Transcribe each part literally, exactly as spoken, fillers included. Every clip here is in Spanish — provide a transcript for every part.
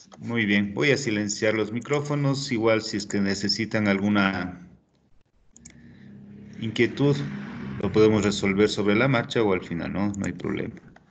Muy bien, voy a silenciar los micrófonos, igual si es que necesitan alguna inquietud, lo podemos resolver sobre la marcha o al final, ¿no? No hay problema.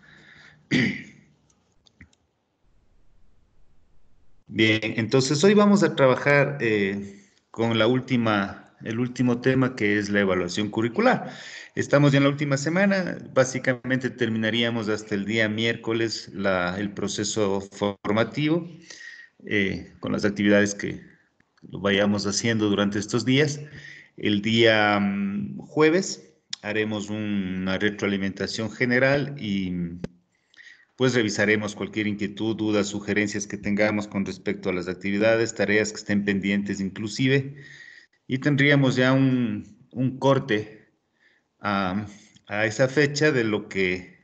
Bien, entonces hoy vamos a trabajar eh, con la última, el último tema que es la evaluación curricular. Estamos ya en la última semana, básicamente terminaríamos hasta el día miércoles la- el proceso formativo eh, con las actividades que lo vayamos haciendo durante estos días. El día mm, jueves haremos una retroalimentación general y pues revisaremos cualquier inquietud, dudas, sugerencias que tengamos con respecto a las actividades, tareas que estén pendientes inclusive, y tendríamos ya un, un corte a, a esa fecha de lo que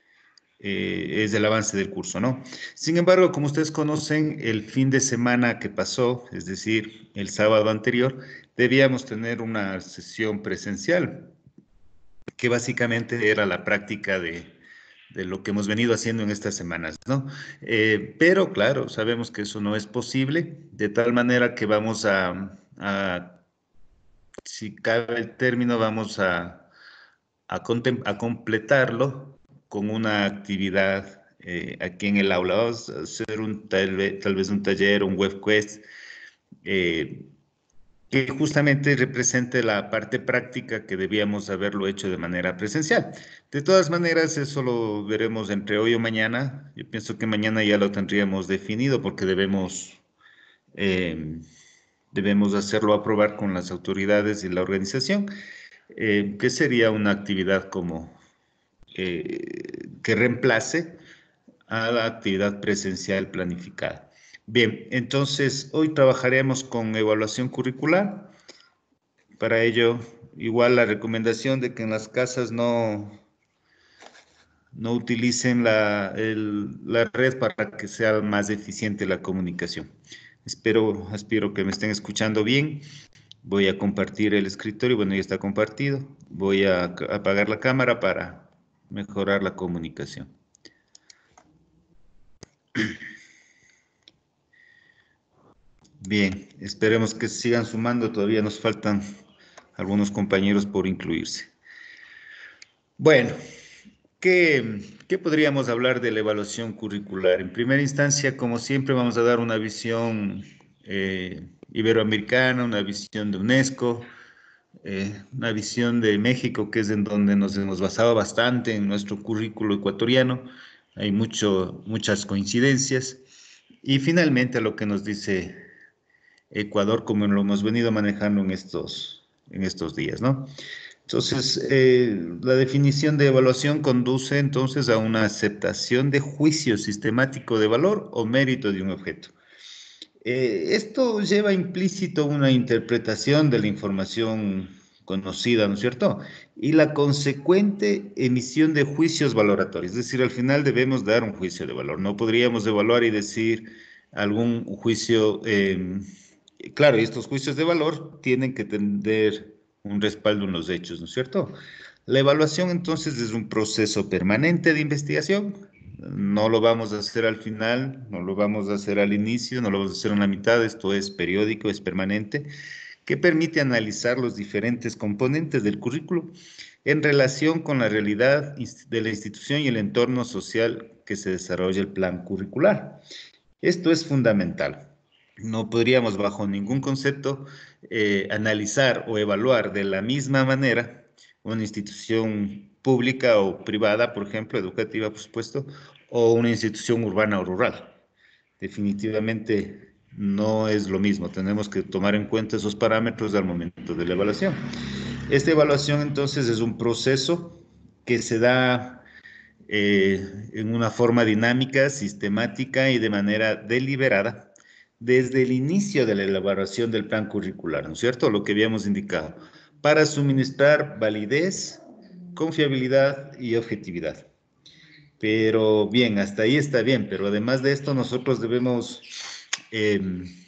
eh, es el avance del curso, ¿no? Sin embargo, como ustedes conocen, el fin de semana que pasó, es decir, el sábado anterior, debíamos tener una sesión presencial, que básicamente era la práctica de, de lo que hemos venido haciendo en estas semanas, ¿no? Eh, pero claro, sabemos que eso no es posible, de tal manera que vamos a, a si cabe el término, vamos a, a, contem- a completarlo con una actividad eh, aquí en el aula. Vamos a hacer un, tal, vez, tal vez un taller, un web quest, eh, que justamente represente la parte práctica que debíamos haberlo hecho de manera presencial. De todas maneras, eso lo veremos entre hoy o mañana. Yo pienso que mañana ya lo tendríamos definido porque debemos, eh, debemos hacerlo aprobar con las autoridades y la organización, eh, que sería una actividad como eh, que reemplace a la actividad presencial planificada. Bien, entonces hoy trabajaremos con evaluación curricular. Para ello, igual la recomendación de que en las casas no, no utilicen la, el- la red para que sea más eficiente la comunicación. Espero, espero que me estén escuchando bien. Voy a compartir el escritorio, bueno, ya está compartido. Voy a apagar la cámara para mejorar la comunicación. Bien, esperemos que sigan sumando, todavía nos faltan algunos compañeros por incluirse. Bueno, ¿qué, qué podríamos hablar de la evaluación curricular? En primera instancia, como siempre, vamos a dar una visión eh, iberoamericana, una visión de UNESCO, eh, una visión de México, que es en donde nos hemos basado bastante en nuestro currículo ecuatoriano. Hay mucho, muchas coincidencias. Y finalmente, lo que nos dice Ecuador, como lo hemos venido manejando en estos, en estos días, ¿no? Entonces, eh, la definición de evaluación conduce entonces a una aceptación de juicio sistemático de valor o mérito de un objeto. Eh, esto lleva implícito una interpretación de la información conocida, ¿no es cierto? Y la consecuente emisión de juicios valoratorios. Es decir, al final debemos dar un juicio de valor. No podríamos evaluar y decir algún juicio, eh, claro, y estos juicios de valor tienen que tener un respaldo en los hechos, ¿no es cierto? La evaluación entonces es un proceso permanente de investigación. No lo vamos a hacer al final, no lo vamos a hacer al inicio, no lo vamos a hacer en la mitad. Esto es periódico, es permanente, que permite analizar los diferentes componentes del currículo en relación con la realidad de la institución y el entorno social que se desarrolla el plan curricular. Esto es fundamental. No podríamos bajo ningún concepto eh, analizar o evaluar de la misma manera una institución pública o privada, por ejemplo, educativa, por supuesto, o una institución urbana o rural. Definitivamente no es lo mismo. Tenemos que tomar en cuenta esos parámetros al momento de la evaluación. Esta evaluación entonces es un proceso que se da eh, en una forma dinámica, sistemática y de manera deliberada desde el inicio de la elaboración del plan curricular, ¿no es cierto? Lo que habíamos indicado, para suministrar validez, confiabilidad y objetividad. Pero bien, hasta ahí está bien, pero además de esto nosotros debemos eh,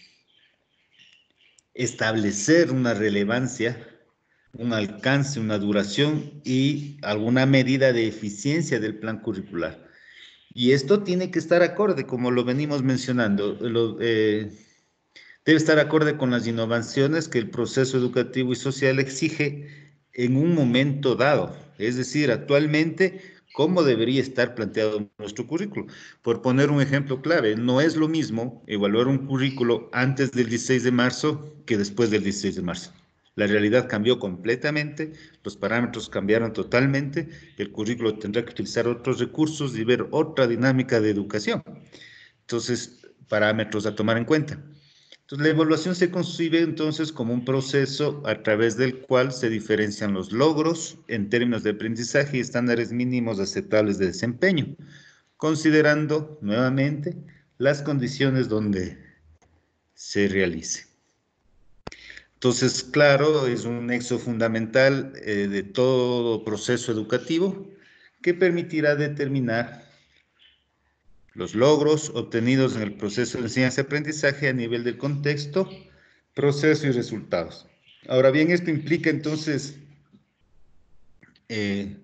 establecer una relevancia, un alcance, una duración y alguna medida de eficiencia del plan curricular. Y esto tiene que estar acorde, como lo venimos mencionando, lo, eh, debe estar acorde con las innovaciones que el proceso educativo y social exige en un momento dado. Es decir, actualmente, ¿cómo debería estar planteado nuestro currículo? Por poner un ejemplo clave, no es lo mismo evaluar un currículo antes del dieciséis de marzo que después del dieciséis de marzo. La realidad cambió completamente, los parámetros cambiaron totalmente, el currículo tendrá que utilizar otros recursos y ver otra dinámica de educación. Entonces, parámetros a tomar en cuenta. Entonces, la evaluación se concibe entonces como un proceso a través del cual se diferencian los logros en términos de aprendizaje y estándares mínimos aceptables de desempeño, considerando nuevamente las condiciones donde se realice. Entonces, claro, es un nexo fundamental eh, de todo proceso educativo que permitirá determinar los logros obtenidos en el proceso de enseñanza-aprendizaje a nivel del contexto, proceso y resultados. Ahora bien, esto implica entonces eh,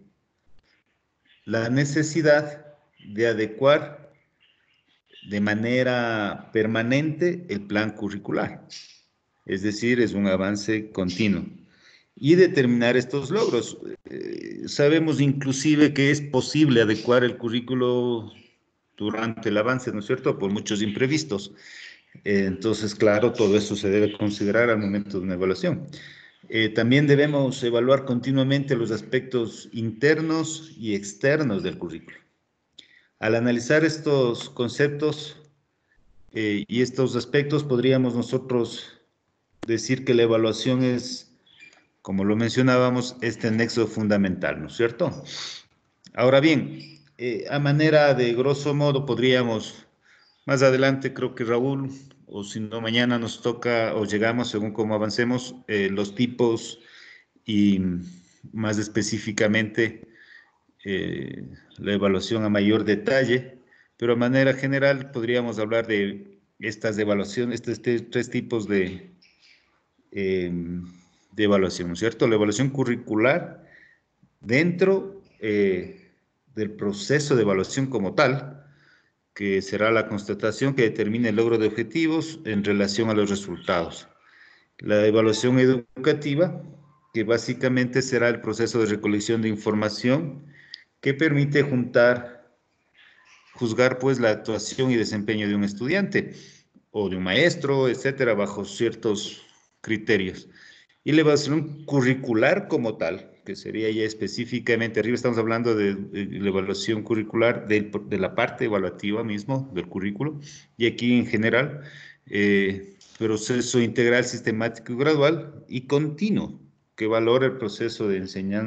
la necesidad de adecuar de manera permanente el plan curricular. Es decir, es un avance continuo. Y determinar estos logros. Eh, sabemos inclusive que es posible adecuar el currículo durante el avance, ¿no es cierto?, por muchos imprevistos. Eh, entonces, claro, todo eso se debe considerar al momento de una evaluación. Eh, también debemos evaluar continuamente los aspectos internos y externos del currículo. Al analizar estos conceptos eh, y estos aspectos, podríamos nosotros decir que la evaluación es, como lo mencionábamos, este nexo fundamental, ¿no es cierto? Ahora bien, eh, a manera de grosso modo podríamos, más adelante creo que Raúl, o si no mañana nos toca o llegamos según cómo avancemos, eh, los tipos y más específicamente eh, la evaluación a mayor detalle, pero a manera general podríamos hablar de estas evaluaciones, estos este, tres tipos de, eh, de evaluación, ¿no es cierto? La evaluación curricular dentro eh, del proceso de evaluación como tal, que será la constatación que determine el logro de objetivos en relación a los resultados. La evaluación educativa, que básicamente será el proceso de recolección de información que permite juntar, juzgar pues la actuación y desempeño de un estudiante o de un maestro, etcétera, bajo ciertos criterios. Y la evaluación curricular como tal, que sería ya específicamente, arriba estamos hablando de, de la evaluación curricular de, de, la parte evaluativa mismo del currículo, y aquí en general, eh, proceso integral, sistemático y gradual y continuo, que valora el proceso de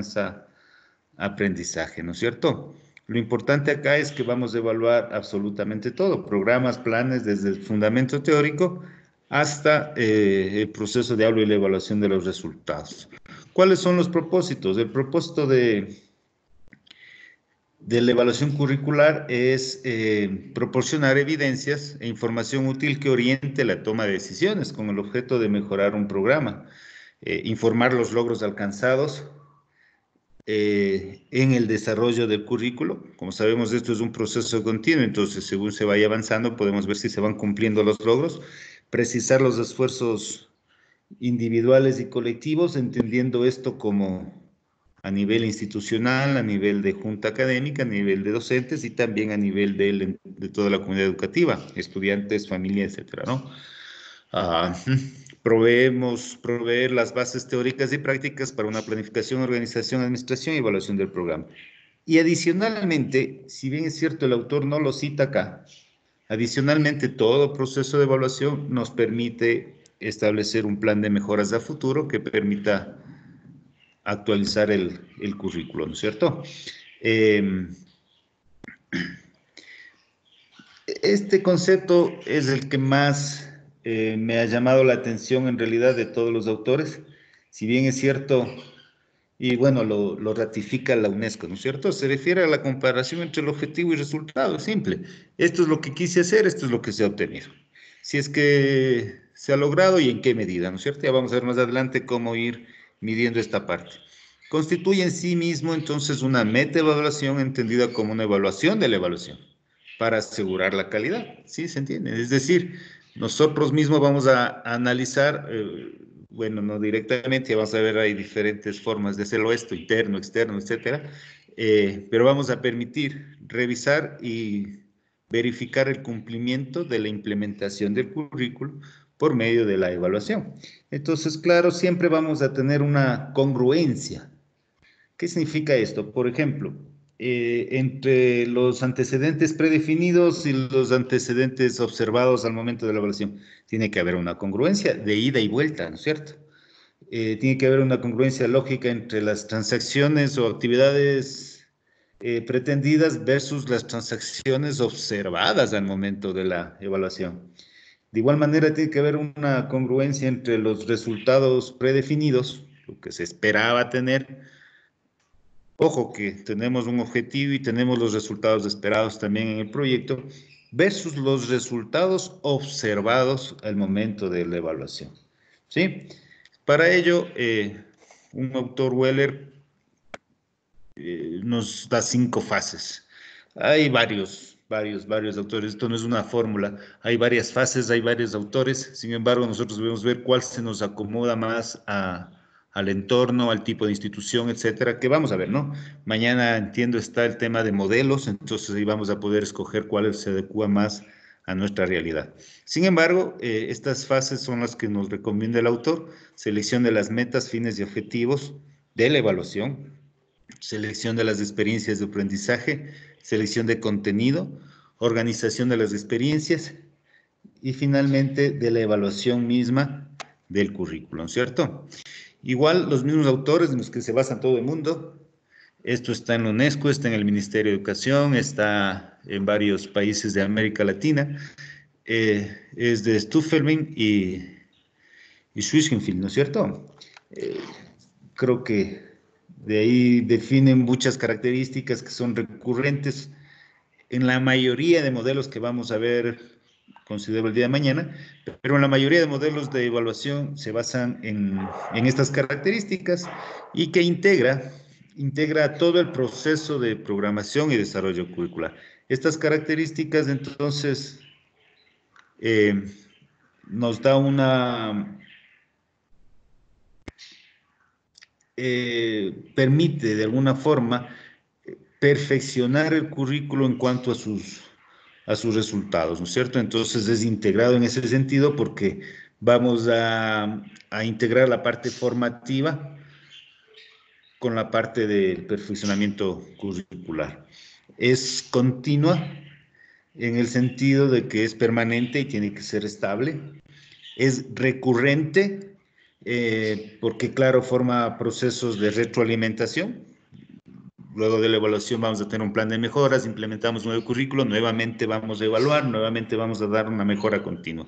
enseñanza-aprendizaje, ¿no es cierto? Lo importante acá es que vamos a evaluar absolutamente todo, programas, planes, desde el fundamento teórico hasta eh, el proceso de aula y la evaluación de los resultados. ¿Cuáles son los propósitos? El propósito de, de la evaluación curricular es eh, proporcionar evidencias e información útil que oriente la toma de decisiones con el objeto de mejorar un programa, eh, informar los logros alcanzados, Eh, en el desarrollo del currículo. Como sabemos, esto es un proceso continuo, entonces según se vaya avanzando podemos ver si se van cumpliendo los logros, precisar los esfuerzos individuales y colectivos, entendiendo esto como a nivel institucional, a nivel de junta académica, a nivel de docentes y también a nivel de, de toda la comunidad educativa, estudiantes, familia, etcétera, ¿no? Uh, proveemos, proveer las bases teóricas y prácticas para una planificación, organización, administración y evaluación del programa. Y adicionalmente, si bien es cierto el autor no lo cita acá, adicionalmente todo proceso de evaluación nos permite establecer un plan de mejoras a futuro que permita actualizar el, el currículo, ¿no es cierto? Eh, este concepto es el que más eh, me ha llamado la atención en realidad de todos los autores, si bien es cierto, y bueno, lo, lo ratifica la UNESCO, ¿no es cierto? Se refiere a la comparación entre el objetivo y resultado, es simple. Esto es lo que quise hacer, esto es lo que se ha obtenido. Si es que se ha logrado y en qué medida, ¿no es cierto? Ya vamos a ver más adelante cómo ir midiendo esta parte. Constituye en sí mismo entonces una meta-evaluación entendida como una evaluación de la evaluación. para asegurar la calidad, ¿sí se entiende? Es decir, nosotros mismos vamos a, a analizar, eh, bueno, no directamente, vamos a ver, hay diferentes formas de hacerlo esto, interno, externo, etcétera, eh, pero vamos a permitir revisar y verificar el cumplimiento de la implementación del currículo por medio de la evaluación. Entonces, claro, siempre vamos a tener una congruencia. ¿Qué significa esto? Por ejemplo, eh, entre los antecedentes predefinidos y los antecedentes observados al momento de la evaluación, tiene que haber una congruencia de ida y vuelta, ¿no es cierto? Eh, tiene que haber una congruencia lógica entre las transacciones o actividades eh, pretendidas versus las transacciones observadas al momento de la evaluación. De igual manera, tiene que haber una congruencia entre los resultados predefinidos, lo que se esperaba tener. Ojo que tenemos un objetivo y tenemos los resultados esperados también en el proyecto, versus los resultados observados al momento de la evaluación. ¿Sí? Para ello, eh, un autor Weller eh, nos da cinco fases. Hay varios, varios, varios autores. Esto no es una fórmula. Hay varias fases, hay varios autores. Sin embargo, nosotros debemos ver cuál se nos acomoda más a, al entorno, al tipo de institución, etcétera, que vamos a ver, ¿no? Mañana, entiendo, está el tema de modelos, entonces ahí vamos a poder escoger cuál se adecua más a nuestra realidad. Sin embargo, eh, estas fases son las que nos recomienda el autor: selección de las metas, fines y objetivos de la evaluación, selección de las experiencias de aprendizaje, selección de contenido, organización de las experiencias y finalmente de la evaluación misma del currículum, ¿cierto? Igual los mismos autores en los que se basa todo el mundo. Esto está en la UNESCO, está en el Ministerio de Educación, está en varios países de América Latina. Eh, es de Stuffelming y, y Schwischenfield, ¿no es cierto? Eh, creo que de ahí definen muchas características que son recurrentes en la mayoría de modelos que vamos a ver, considero, el día de mañana, pero en la mayoría de modelos de evaluación se basan en, en estas características y que integra, integra todo el proceso de programación y desarrollo curricular. Estas características, entonces, eh, nos da una... Eh, permite de alguna forma perfeccionar el currículo en cuanto a sus, a sus resultados, ¿no es cierto? Entonces es integrado en ese sentido porque vamos a, a integrar la parte formativa con la parte del perfeccionamiento curricular. Es continua en el sentido de que es permanente y tiene que ser estable. Es recurrente eh, porque, claro, forma procesos de retroalimentación. Luego de la evaluación vamos a tener un plan de mejoras, implementamos un nuevo currículo, nuevamente vamos a evaluar, nuevamente vamos a dar una mejora continua.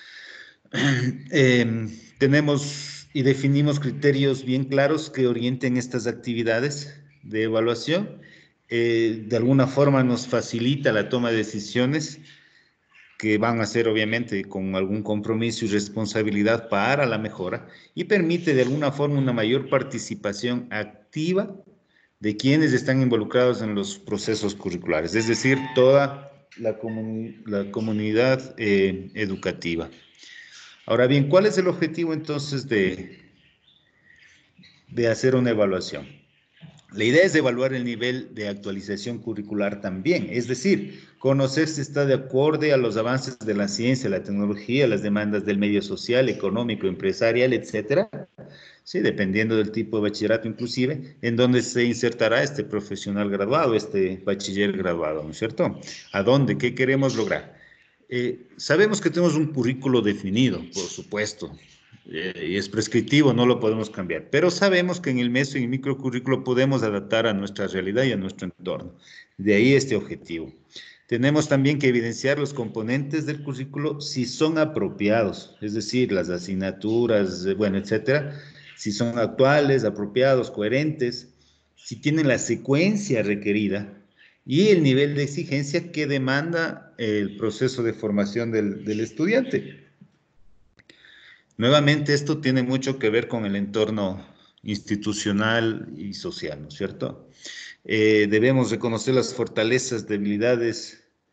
Eh, tenemos y definimos criterios bien claros que orienten estas actividades de evaluación. Eh, de alguna forma nos facilita la toma de decisiones que van a ser obviamente con algún compromiso y responsabilidad para la mejora y permite de alguna forma una mayor participación activa de quienes están involucrados en los procesos curriculares, es decir, toda la, comuni la comunidad eh, educativa. Ahora bien, ¿cuál es el objetivo entonces de, de hacer una evaluación? La idea es evaluar el nivel de actualización curricular también, es decir, conocer si está de acuerdo a los avances de la ciencia, la tecnología, las demandas del medio social, económico, empresarial, etcétera. Sí, dependiendo del tipo de bachillerato inclusive, en donde se insertará este profesional graduado, este bachiller graduado, ¿no es cierto? ¿A dónde? ¿Qué queremos lograr? Eh, sabemos que tenemos un currículo definido, por supuesto, eh, y es prescriptivo, no lo podemos cambiar, pero sabemos que en el meso y el microcurrículo podemos adaptar a nuestra realidad y a nuestro entorno. De ahí este objetivo. Tenemos también que evidenciar los componentes del currículo si son apropiados, es decir, las asignaturas, bueno, etcétera, si son actuales, apropiados, coherentes, si tienen la secuencia requerida y el nivel de exigencia que demanda el proceso de formación del, del estudiante. Nuevamente, esto tiene mucho que ver con el entorno institucional y social, ¿no es cierto? Eh, debemos reconocer las fortalezas, debilidades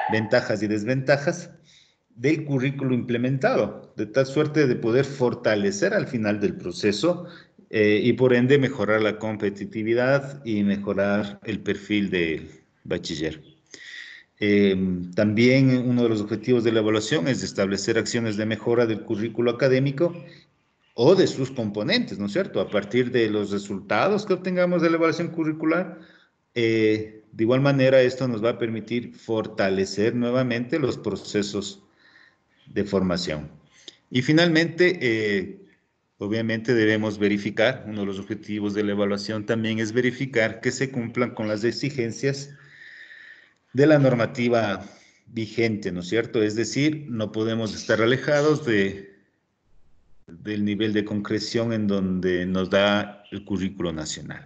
ventajas y desventajas del currículo implementado, de tal suerte de poder fortalecer al final del proceso eh, y por ende mejorar la competitividad y mejorar el perfil del bachiller. Eh, también uno de los objetivos de la evaluación es establecer acciones de mejora del currículo académico o de sus componentes, ¿no es cierto? A partir de los resultados que obtengamos de la evaluación curricular, eh, de igual manera esto nos va a permitir fortalecer nuevamente los procesos de formación. Y finalmente, eh, obviamente debemos verificar, uno de los objetivos de la evaluación también es verificar que se cumplan con las exigencias de la normativa vigente, ¿no es cierto? Es decir, no podemos estar alejados de, del nivel de concreción en donde nos da el currículo nacional.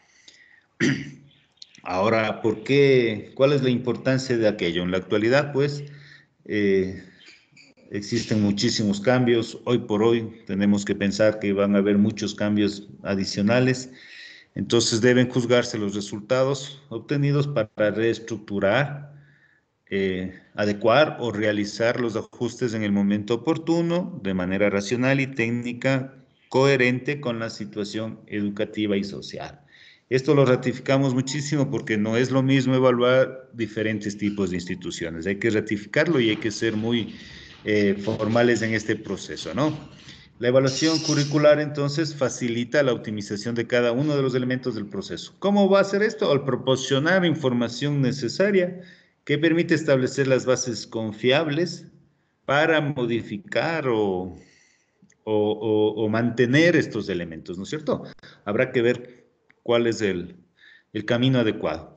Ahora, ¿por qué? ¿Cuál es la importancia de aquello? En la actualidad, pues, eh, existen muchísimos cambios. Hoy por hoy tenemos que pensar que van a haber muchos cambios adicionales. Entonces deben juzgarse los resultados obtenidos para reestructurar, eh, adecuar o realizar los ajustes en el momento oportuno, de manera racional y técnica, coherente con la situación educativa y social. Esto lo ratificamos muchísimo porque no es lo mismo evaluar diferentes tipos de instituciones. Hay que ratificarlo y hay que ser muy eh, formales en este proceso, ¿no? La evaluación curricular, entonces, facilita la optimización de cada uno de los elementos del proceso. ¿Cómo va a hacer esto? Al proporcionar información necesaria que permite establecer las bases confiables para modificar o, o, o, o mantener estos elementos, ¿no es cierto? Habrá que ver cuál es el, el camino adecuado.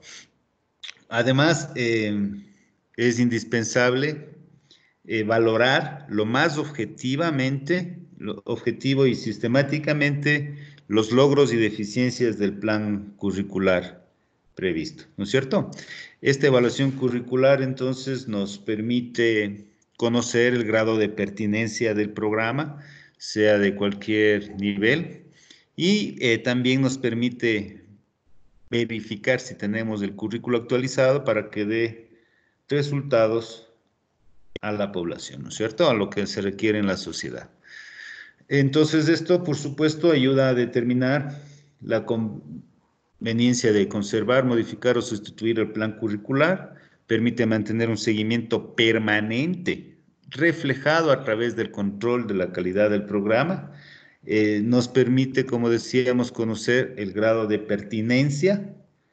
Además, eh, es indispensable eh, valorar lo más objetivamente, lo objetivo y sistemáticamente los logros y deficiencias del plan curricular previsto, ¿no es cierto? Esta evaluación curricular entonces nos permite conocer el grado de pertinencia del programa, sea de cualquier nivel, y eh, también nos permite verificar si tenemos el currículo actualizado para que dé resultados a la población, ¿no es cierto? A lo que se requiere en la sociedad. Entonces, esto, por supuesto, ayuda a determinar la conveniencia de conservar, modificar o sustituir el plan curricular, permite mantener un seguimiento permanente, reflejado a través del control de la calidad del programa, eh, nos permite, como decíamos, conocer el grado de pertinencia.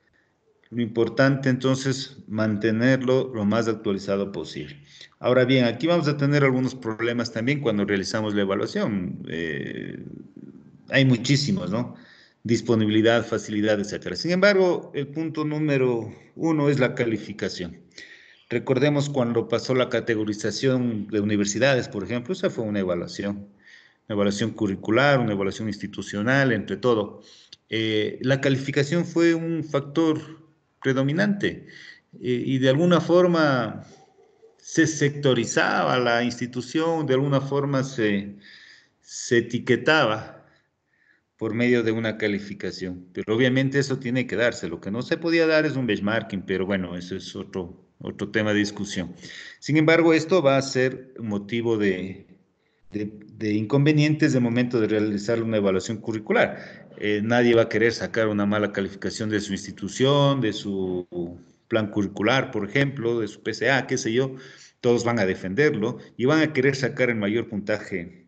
Lo importante entonces mantenerlo lo más actualizado posible. Ahora bien, aquí vamos a tener algunos problemas también cuando realizamos la evaluación. Eh, hay muchísimos, ¿no? Disponibilidad, facilidad, etcétera. Sin embargo, el punto número uno es la calificación. Recordemos cuando pasó la categorización de universidades, por ejemplo, esa fue una evaluación, una evaluación curricular, una evaluación institucional, entre todo. Eh, la calificación fue un factor predominante eh, y de alguna forma se sectorizaba la institución, de alguna forma se, se etiquetaba por medio de una calificación. Pero obviamente eso tiene que darse. Lo que no se podía dar es un benchmarking, pero bueno, eso es otro, otro tema de discusión. Sin embargo, esto va a ser motivo de, de, de inconvenientes de momento de realizar una evaluación curricular. Eh, nadie va a querer sacar una mala calificación de su institución, de su plan curricular, por ejemplo, de su P C A, qué sé yo. Todos van a defenderlo y van a querer sacar el mayor puntaje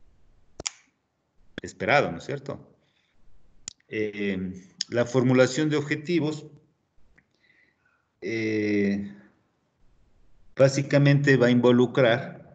esperado, ¿no es cierto? Eh, la formulación de objetivos eh, básicamente va a involucrar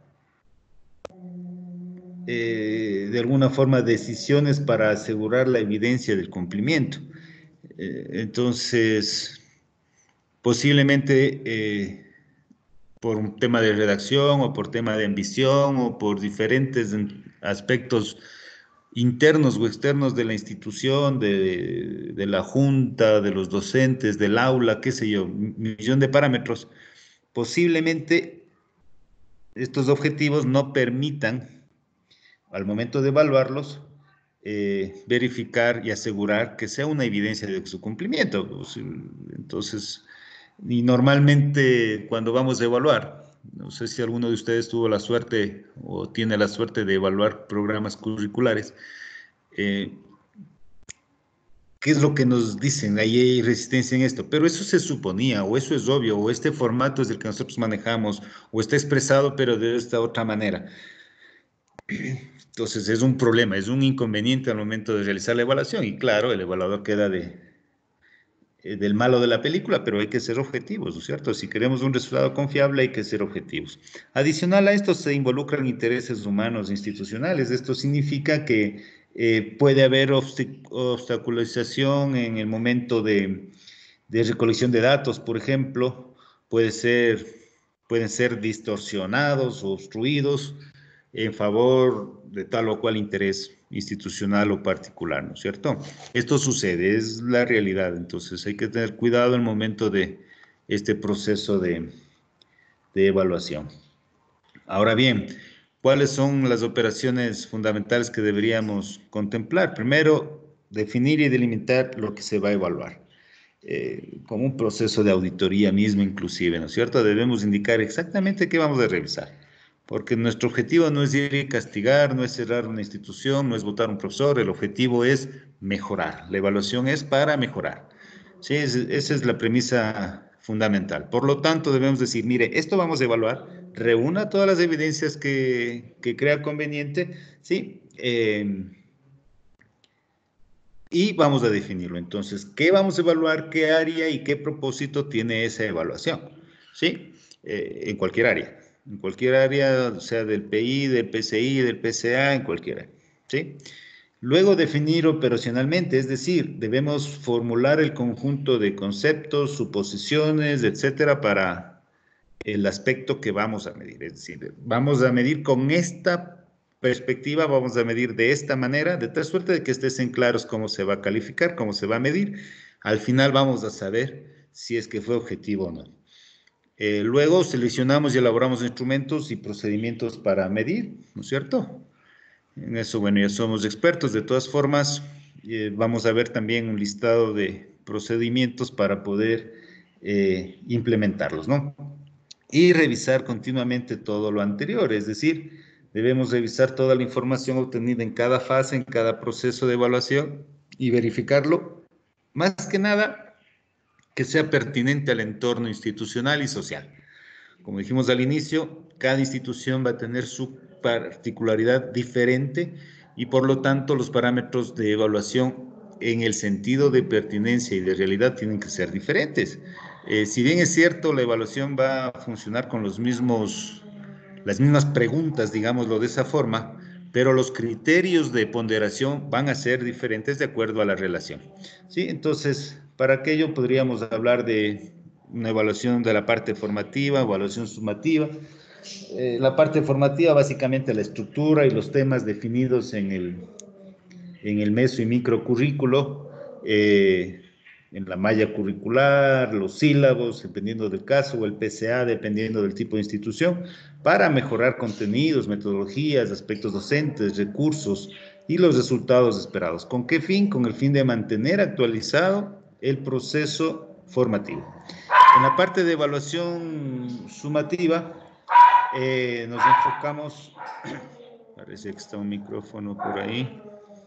eh, de alguna forma decisiones para asegurar la evidencia del cumplimiento. Eh, entonces, posiblemente eh, por un tema de redacción o por tema de ambición o por diferentes aspectos internos o externos de la institución, de, de la junta, de los docentes, del aula, qué sé yo, un millón de parámetros, posiblemente estos objetivos no permitan, al momento de evaluarlos, eh, verificar y asegurar que sea una evidencia de su cumplimiento. Entonces, Y normalmente cuando vamos a evaluar, no sé si alguno de ustedes tuvo la suerte o tiene la suerte de evaluar programas curriculares, eh, ¿qué es lo que nos dicen? Ahí hay resistencia en esto, pero eso se suponía, o eso es obvio, o este formato es el que nosotros manejamos, o está expresado, pero de esta otra manera. Entonces es un problema, es un inconveniente al momento de realizar la evaluación, y claro, el evaluador queda de, eh, del malo de la película, pero hay que ser objetivos, ¿no es cierto? Si queremos un resultado confiable, hay que ser objetivos. Adicional a esto, se involucran intereses humanos e institucionales. Esto significa que eh, puede haber obstaculización en el momento de, de recolección de datos, por ejemplo, puede ser, pueden ser distorsionados o obstruidos en favor de tal o cual interés institucional o particular, ¿no es cierto? Esto sucede, es la realidad, entonces hay que tener cuidado en el momento de este proceso de, de evaluación. Ahora bien, ¿cuáles son las operaciones fundamentales que deberíamos contemplar? Primero, definir y delimitar lo que se va a evaluar. Eh, como un proceso de auditoría mismo inclusive, ¿no es cierto? Debemos indicar exactamente qué vamos a revisar, porque nuestro objetivo no es ir y castigar, no es cerrar una institución, no es votar un profesor, el objetivo es mejorar, la evaluación es para mejorar. Sí, es, esa es la premisa fundamental. Por lo tanto, debemos decir, mire, esto vamos a evaluar, reúna todas las evidencias que, que crea conveniente, ¿sí? Eh, y vamos a definirlo. Entonces, ¿qué vamos a evaluar? ¿Qué área y qué propósito tiene esa evaluación? ¿Sí? Eh, en cualquier área. En cualquier área, sea del P I, del P C I, del P C A, en cualquiera. ¿Sí? Luego definir operacionalmente, es decir, debemos formular el conjunto de conceptos, suposiciones, etcétera, para el aspecto que vamos a medir. Es decir, vamos a medir con esta perspectiva, vamos a medir de esta manera, de tal suerte de que estén claros cómo se va a calificar, cómo se va a medir. Al final vamos a saber si es que fue objetivo o no. Eh, luego seleccionamos y elaboramos instrumentos y procedimientos para medir, ¿no es cierto? En eso, bueno, ya somos expertos. De todas formas, eh, vamos a ver también un listado de procedimientos para poder eh, implementarlos, ¿no? Y revisar continuamente todo lo anterior, es decir, debemos revisar toda la información obtenida en cada fase, en cada proceso de evaluación y verificarlo, más que nada, que sea pertinente al entorno institucional y social. Como dijimos al inicio, cada institución va a tener su particularidad diferente y por lo tanto los parámetros de evaluación en el sentido de pertinencia y de realidad tienen que ser diferentes. Eh, si bien es cierto, la evaluación va a funcionar con los mismos, las mismas preguntas, digámoslo de esa forma, pero los criterios de ponderación van a ser diferentes de acuerdo a la relación. ¿Sí? Entonces, para aquello podríamos hablar de una evaluación de la parte formativa, evaluación sumativa. Eh, la parte formativa, básicamente la estructura y los temas definidos en el, en el meso y microcurrículo, eh, en la malla curricular, los sílabos, dependiendo del caso, o el P C A, dependiendo del tipo de institución, para mejorar contenidos, metodologías, aspectos docentes, recursos y los resultados esperados. ¿Con qué fin? Con el fin de mantener actualizado el proceso formativo. En la parte de evaluación sumativa, eh, nos enfocamos, parece que está un micrófono por ahí,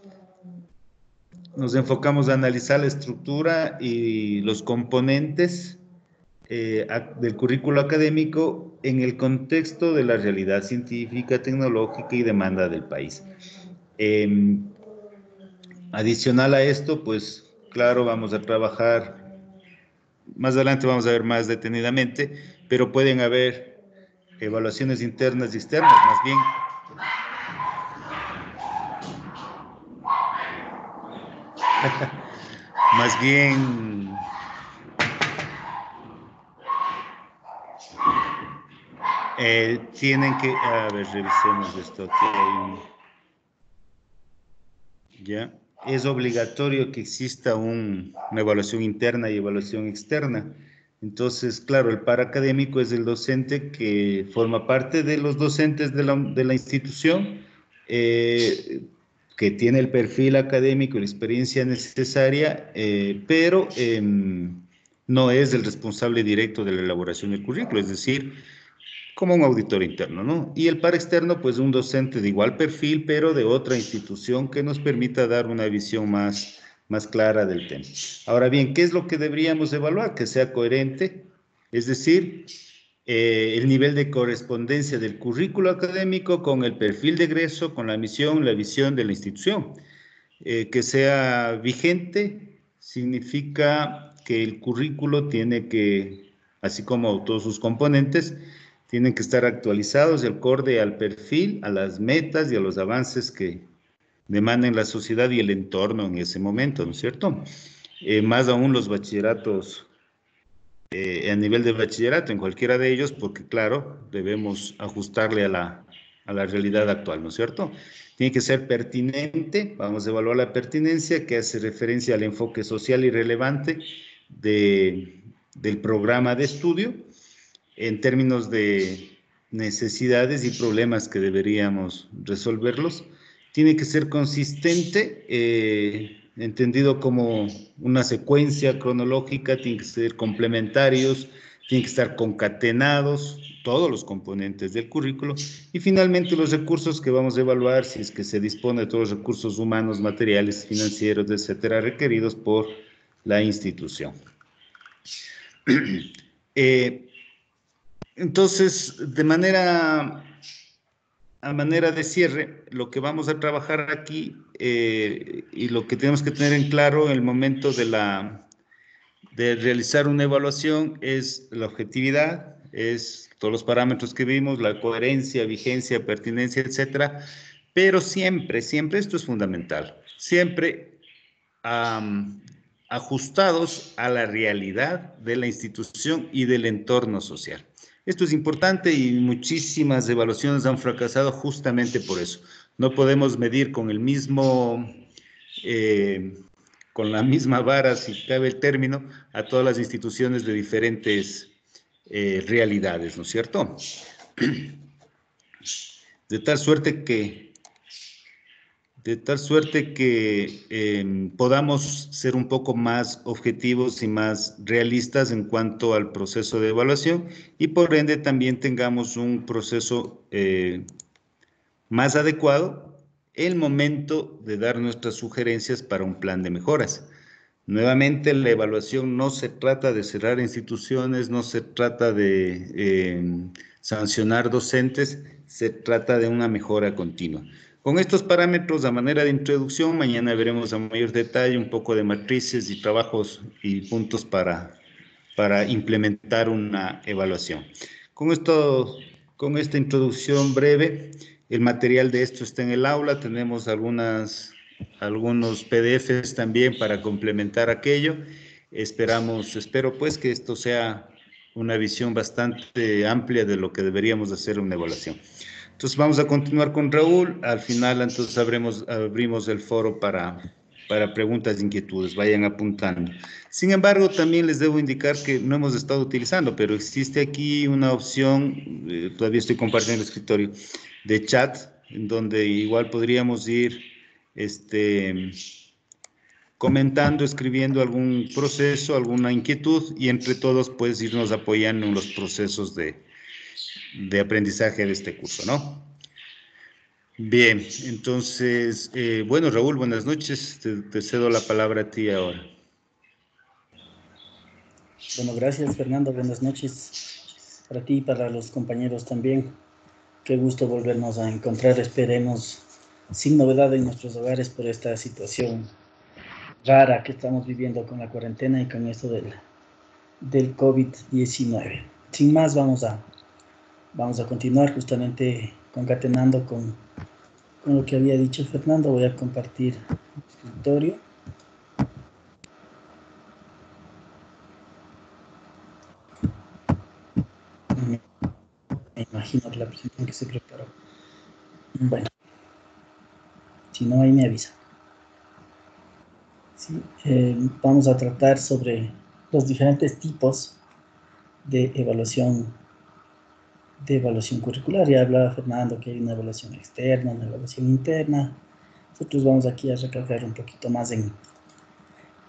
nos enfocamos a analizar la estructura y los componentes eh, del currículo académico en el contexto de la realidad científica, tecnológica y demanda del país. Eh, adicional a esto, pues claro, vamos a trabajar, más adelante vamos a ver más detenidamente, pero pueden haber evaluaciones internas y externas, más bien. Más bien, eh, tienen que, a ver, revisemos esto aquí. Hay un, ya, es obligatorio que exista un, una evaluación interna y evaluación externa. Entonces, claro, el par académico es el docente que forma parte de los docentes de la, de la institución, eh, que tiene el perfil académico y la experiencia necesaria, eh, pero eh, no es el responsable directo de la elaboración del currículo, es decir, como un auditor interno, ¿no? Y el par externo, pues un docente de igual perfil, pero de otra institución que nos permita dar una visión más, más clara del tema. Ahora bien, ¿qué es lo que deberíamos evaluar? Que sea coherente, es decir, eh, el nivel de correspondencia del currículo académico con el perfil de egreso, con la misión, la visión de la institución. Eh, que sea vigente significa que el currículo tiene que, así como todos sus componentes, tienen que estar actualizados y acorde al perfil, a las metas y a los avances que demanden la sociedad y el entorno en ese momento, ¿no es cierto? Eh, más aún los bachilleratos, eh, a nivel de bachillerato, en cualquiera de ellos, porque claro, debemos ajustarle a la, a la realidad actual, ¿no es cierto? Tiene que ser pertinente, vamos a evaluar la pertinencia, que hace referencia al enfoque social y relevante de, del programa de estudio, en términos de necesidades y problemas que deberíamos resolverlos. Tiene que ser consistente, eh, entendido como una secuencia cronológica, tiene que ser complementarios, tienen que estar concatenados todos los componentes del currículo, y finalmente los recursos que vamos a evaluar, si es que se dispone de todos los recursos humanos, materiales, financieros, etcétera, requeridos por la institución. eh, entonces, de manera, a manera de cierre, lo que vamos a trabajar aquí eh, y lo que tenemos que tener en claro en el momento de, la, de realizar una evaluación es la objetividad, es todos los parámetros que vimos, la coherencia, vigencia, pertinencia, etcétera, pero siempre, siempre, esto es fundamental, siempre um, ajustados a la realidad de la institución y del entorno social. Esto es importante y muchísimas evaluaciones han fracasado justamente por eso. No podemos medir con el mismo, eh, con la misma vara, si cabe el término, a todas las instituciones de diferentes eh, realidades, ¿no es cierto? De tal suerte que De tal suerte que eh, podamos ser un poco más objetivos y más realistas en cuanto al proceso de evaluación y por ende también tengamos un proceso eh, más adecuado el momento de dar nuestras sugerencias para un plan de mejoras. Nuevamente, la evaluación no se trata de cerrar instituciones, no se trata de eh, sancionar docentes, se trata de una mejora continua. Con estos parámetros, a manera de introducción, mañana veremos a mayor detalle un poco de matrices y trabajos y puntos para, para implementar una evaluación. Con esto, con esta introducción breve, el material de esto está en el aula, tenemos algunas, algunos P D Fs también para complementar aquello. Esperamos, espero pues que esto sea una visión bastante amplia de lo que deberíamos hacer una evaluación. Entonces vamos a continuar con Raúl. Al final entonces abremos, abrimos el foro para, para preguntas e inquietudes. Vayan apuntando. Sin embargo, también les debo indicar que no hemos estado utilizando, pero existe aquí una opción, eh, todavía estoy compartiendo el escritorio, de chat, en donde igual podríamos ir este, comentando, escribiendo algún proceso, alguna inquietud, y entre todos pues irnos apoyando en los procesos de, de aprendizaje de este curso, ¿no? Bien, entonces, eh, bueno, Raúl, buenas noches. Te, te cedo la palabra a ti ahora. Bueno, gracias, Fernando. Buenas noches para ti y para los compañeros también. Qué gusto volvernos a encontrar. Esperemos sin novedad en nuestros hogares por esta situación rara que estamos viviendo con la cuarentena y con esto del, del COVID diecinueve. Sin más, vamos a, vamos a continuar justamente concatenando con, con lo que había dicho Fernando. Voy a compartir el escritorio. Me, me imagino que la presentación que se preparó. Bueno, si no, ahí me avisa. Sí, eh, vamos a tratar sobre los diferentes tipos de evaluación, de evaluación curricular. Ya hablaba Fernando que hay una evaluación externa, una evaluación interna. Nosotros vamos aquí a recalcar un poquito más en,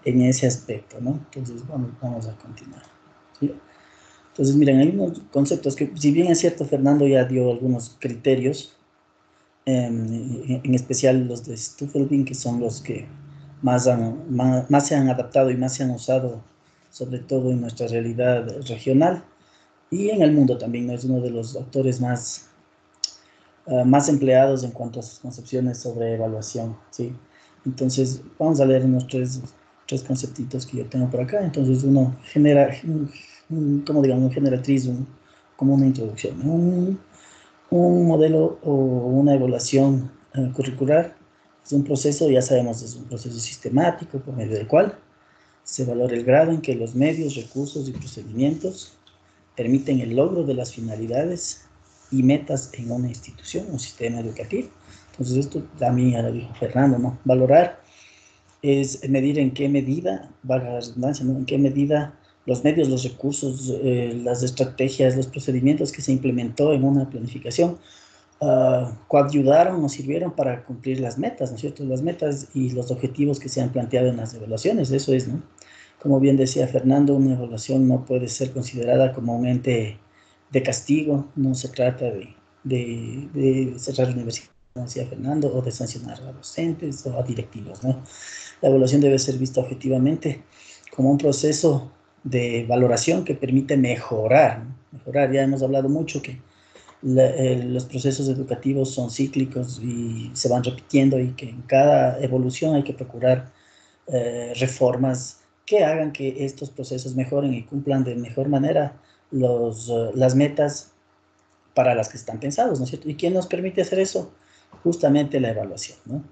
en ese aspecto, ¿no? Entonces, vamos, vamos a continuar, ¿sí? Entonces, miren, hay unos conceptos que, si bien es cierto, Fernando ya dio algunos criterios, eh, en especial los de Stuffelbin, que son los que más, han, más, más se han adaptado y más se han usado, sobre todo en nuestra realidad regional, y en el mundo también, ¿no? Es uno de los autores más, uh, más empleados en cuanto a sus concepciones sobre evaluación, ¿sí? Entonces, vamos a leer unos tres, tres conceptitos que yo tengo por acá. Entonces, uno genera, un, como digamos, un generatriz, un, como una introducción, ¿no? un, un modelo o una evaluación uh, curricular es un proceso, ya sabemos, es un proceso sistemático por medio del cual se valora el grado en que los medios, recursos y procedimientos permiten el logro de las finalidades y metas en una institución, un sistema educativo. Entonces, esto también ya lo dijo Fernando, ¿no? Valorar es medir en qué medida, valga la redundancia, ¿no? En qué medida los medios, los recursos, eh, las estrategias, los procedimientos que se implementó en una planificación uh, coayudaron o sirvieron para cumplir las metas, ¿no es cierto? Las metas y los objetivos que se han planteado en las evaluaciones, eso es, ¿no? Como bien decía Fernando, una evaluación no puede ser considerada como un ente de castigo, no se trata de, de, de cerrar universidades, como decía Fernando, o de sancionar a docentes o a directivos, ¿no? La evaluación debe ser vista objetivamente como un proceso de valoración que permite mejorar, ¿no? Mejorar, ya hemos hablado mucho que la, eh, los procesos educativos son cíclicos y se van repitiendo y que en cada evolución hay que procurar eh, reformas que hagan que estos procesos mejoren y cumplan de mejor manera los, uh, las metas para las que están pensados, ¿no es cierto? ¿Y quién nos permite hacer eso? Justamente la evaluación, ¿no?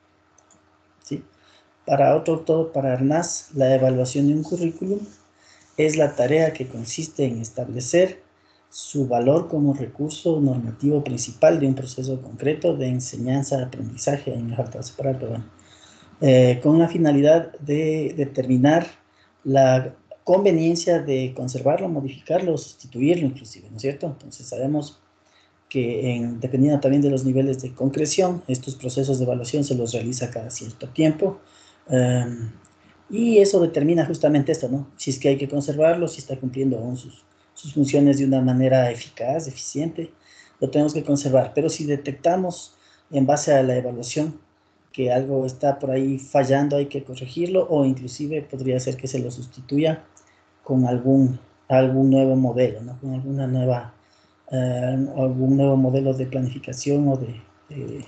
¿Sí? Para otro autor, para Arnaz, la evaluación de un currículum es la tarea que consiste en establecer su valor como recurso normativo principal de un proceso concreto de enseñanza-aprendizaje, en me falta separar, perdón, eh, con la finalidad de determinar la conveniencia de conservarlo, modificarlo, sustituirlo inclusive, ¿no es cierto? Entonces sabemos que en, dependiendo también de los niveles de concreción, estos procesos de evaluación se los realiza cada cierto tiempo, um, y eso determina justamente esto, ¿no? Si es que hay que conservarlo, si está cumpliendo aún sus, sus funciones de una manera eficaz, eficiente, lo tenemos que conservar. Pero si detectamos en base a la evaluación que algo está por ahí fallando, hay que corregirlo, o inclusive podría ser que se lo sustituya con algún, algún nuevo modelo, ¿no? Con alguna nueva, uh, algún nuevo modelo de planificación o de, de,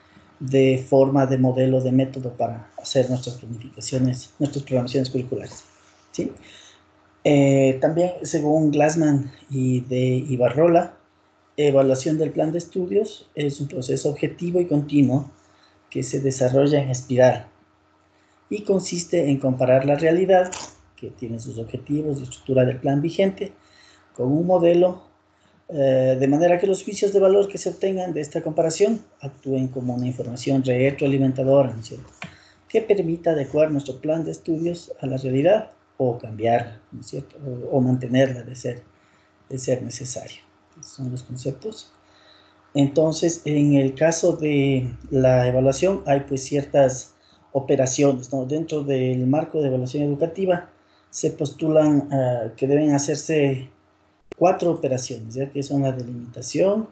de forma, de modelo, de método para hacer nuestras planificaciones, nuestras programaciones curriculares, ¿sí? Eh, también, según Glassman y de Ibarrola, evaluación del plan de estudios es un proceso objetivo y continuo que se desarrolla en espiral y consiste en comparar la realidad, que tiene sus objetivos y estructura del plan vigente, con un modelo, eh, de manera que los juicios de valor que se obtengan de esta comparación actúen como una información retroalimentadora, ¿no es cierto?, que permita adecuar nuestro plan de estudios a la realidad o cambiarla, ¿no es cierto?, o, o mantenerla de ser, de ser necesario. Esos son los conceptos. Entonces, en el caso de la evaluación, hay pues ciertas operaciones, ¿no? Dentro del marco de evaluación educativa se postulan uh, que deben hacerse cuatro operaciones, ¿ya? Que son la delimitación,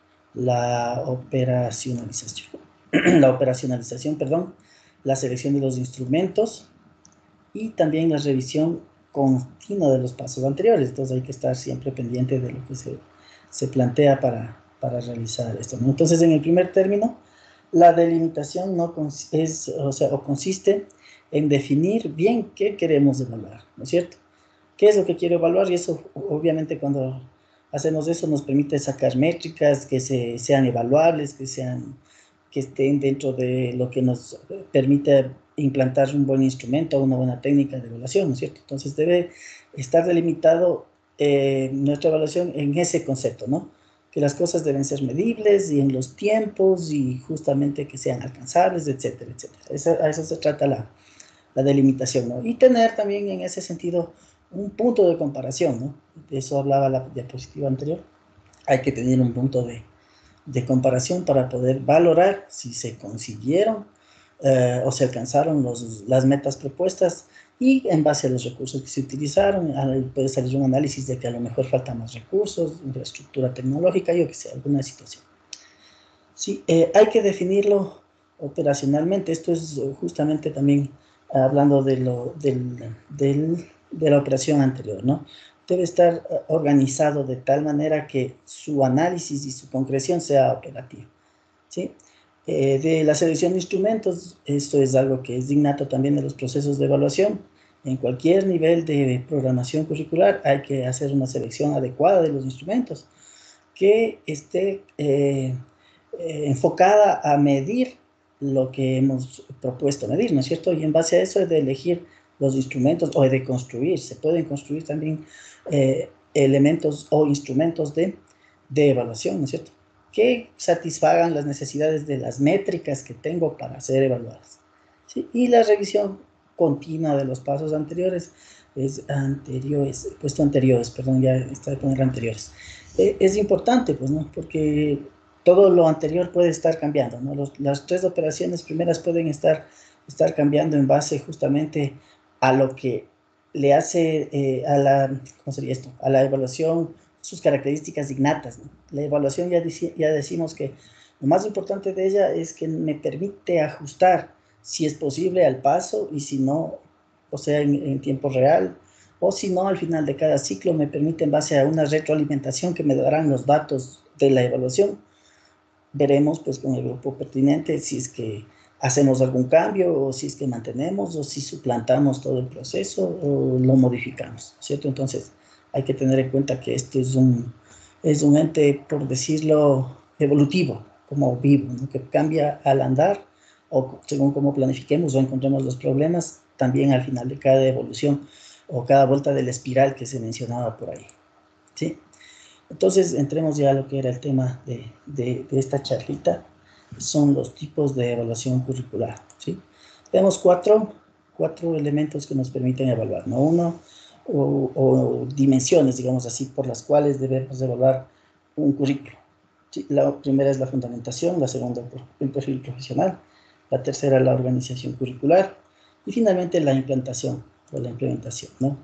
la operacionalización, la operacionalización, perdón, la selección de los instrumentos y también la revisión continua de los pasos anteriores. Entonces hay que estar siempre pendiente de lo que se, se plantea para, para realizar esto, ¿no? Entonces, en el primer término, la delimitación no es, o sea, o consiste en definir bien qué queremos evaluar, ¿no es cierto? ¿Qué es lo que quiero evaluar? Y eso, obviamente, cuando hacemos eso, nos permite sacar métricas que se, sean evaluables, que, sean, que estén dentro de lo que nos permite implantar un buen instrumento, una buena técnica de evaluación, ¿no es cierto? Entonces, debe estar delimitado eh, nuestra evaluación en ese concepto, ¿no? Que las cosas deben ser medibles y en los tiempos y justamente que sean alcanzables, etcétera, etcétera. Eso, a eso se trata la, la delimitación, ¿no? Y tener también en ese sentido un punto de comparación, ¿no? De eso hablaba la diapositiva anterior. Hay que tener un punto de, de comparación para poder valorar si se consiguieron eh, o se alcanzaron los, las metas propuestas y en base a los recursos que se utilizaron, puede salir un análisis de que a lo mejor faltan más recursos, infraestructura tecnológica, yo que sé, alguna situación. Sí, eh, hay que definirlo operacionalmente. Esto es justamente también hablando de, lo, del, del, de la operación anterior, ¿no? Debe estar organizado de tal manera que su análisis y su concreción sea operativo, ¿sí? Eh, de la selección de instrumentos, esto es algo que es innato también de los procesos de evaluación. En cualquier nivel de programación curricular hay que hacer una selección adecuada de los instrumentos que esté eh, eh, enfocada a medir lo que hemos propuesto medir, ¿no es cierto? Y en base a eso es de elegir los instrumentos o de construir. Se pueden construir también eh, elementos o instrumentos de, de evaluación, ¿no es cierto? Que satisfagan las necesidades de las métricas que tengo para ser evaluadas, ¿sí? Y la revisión continua de los pasos anteriores es anteriores, puesto anteriores, perdón, ya está de poner anteriores. Eh, es importante, pues, ¿no? Porque todo lo anterior puede estar cambiando, ¿no? Los, las tres operaciones primeras pueden estar, estar cambiando en base justamente a lo que le hace eh, a la, ¿cómo sería esto? A la evaluación, sus características innatas, ¿no? La evaluación ya, dici, ya decimos que lo más importante de ella es que me permite ajustar, si es posible, al paso, y si no, o sea, en, en tiempo real, o si no, al final de cada ciclo me permite, en base a una retroalimentación que me darán los datos de la evaluación, veremos pues con el grupo pertinente si es que hacemos algún cambio, o si es que mantenemos, o si suplantamos todo el proceso, o lo modificamos, ¿cierto? Entonces, hay que tener en cuenta que este es un, es un ente, por decirlo, evolutivo, como vivo, ¿no? Que cambia al andar, o según cómo planifiquemos o encontremos los problemas, también al final de cada evolución, o cada vuelta de la espiral que se mencionaba por ahí, ¿sí? Entonces, entremos ya a lo que era el tema de, de, de esta charlita, son los tipos de evaluación curricular, ¿sí? Tenemos cuatro, cuatro elementos que nos permiten evaluar, ¿no? Uno, o, o dimensiones, digamos así, por las cuales debemos evaluar un currículo, ¿sí? La primera es la fundamentación, la segunda el perfil profesional, la tercera la organización curricular, y finalmente la implantación o la implementación, ¿no?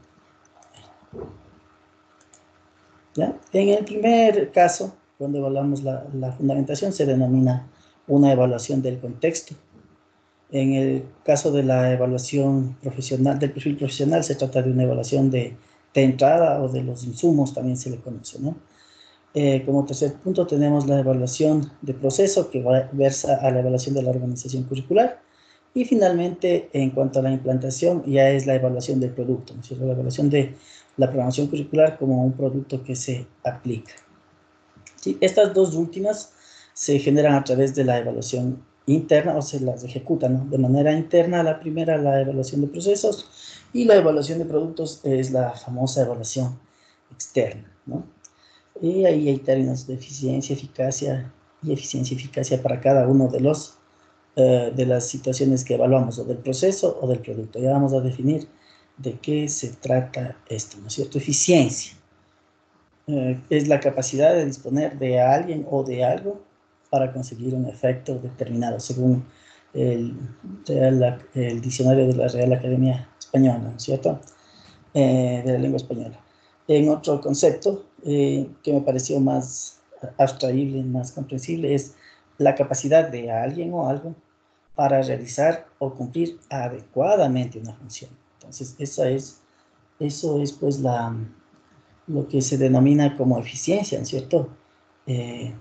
¿Ya? En el primer caso, cuando evaluamos la, la fundamentación, se denomina una evaluación del contexto. En el caso de la evaluación profesional, del perfil profesional, se trata de una evaluación de, de entrada o de los insumos, también se le conoce, ¿no? Eh, como tercer punto tenemos la evaluación de proceso, que va, versa a la evaluación de la organización curricular. Y finalmente, en cuanto a la implantación, ya es la evaluación del producto, ¿no es cierto? La evaluación de la programación curricular como un producto que se aplica. ¿Sí? Estas dos últimas se generan a través de la evaluación interna, o se las ejecutan, ¿no? De manera interna. La primera, la evaluación de procesos, y la evaluación de productos es la famosa evaluación externa, ¿no? Y ahí hay términos de eficiencia, eficacia y eficiencia y eficacia para cada uno de los uh, de las situaciones que evaluamos, o del proceso o del producto. Ya vamos a definir de qué se trata esto, ¿no es cierto? Eficiencia uh, es la capacidad de disponer de alguien o de algo para conseguir un efecto determinado, según el, Real, el diccionario de la Real Academia Española, ¿no es cierto? Eh, de la lengua española. En otro concepto eh, que me pareció más abstraíble, más comprensible, es la capacidad de alguien o algo para realizar o cumplir adecuadamente una función. Entonces, esa es, eso es pues la, lo que se denomina como eficiencia, ¿no es cierto? Eh,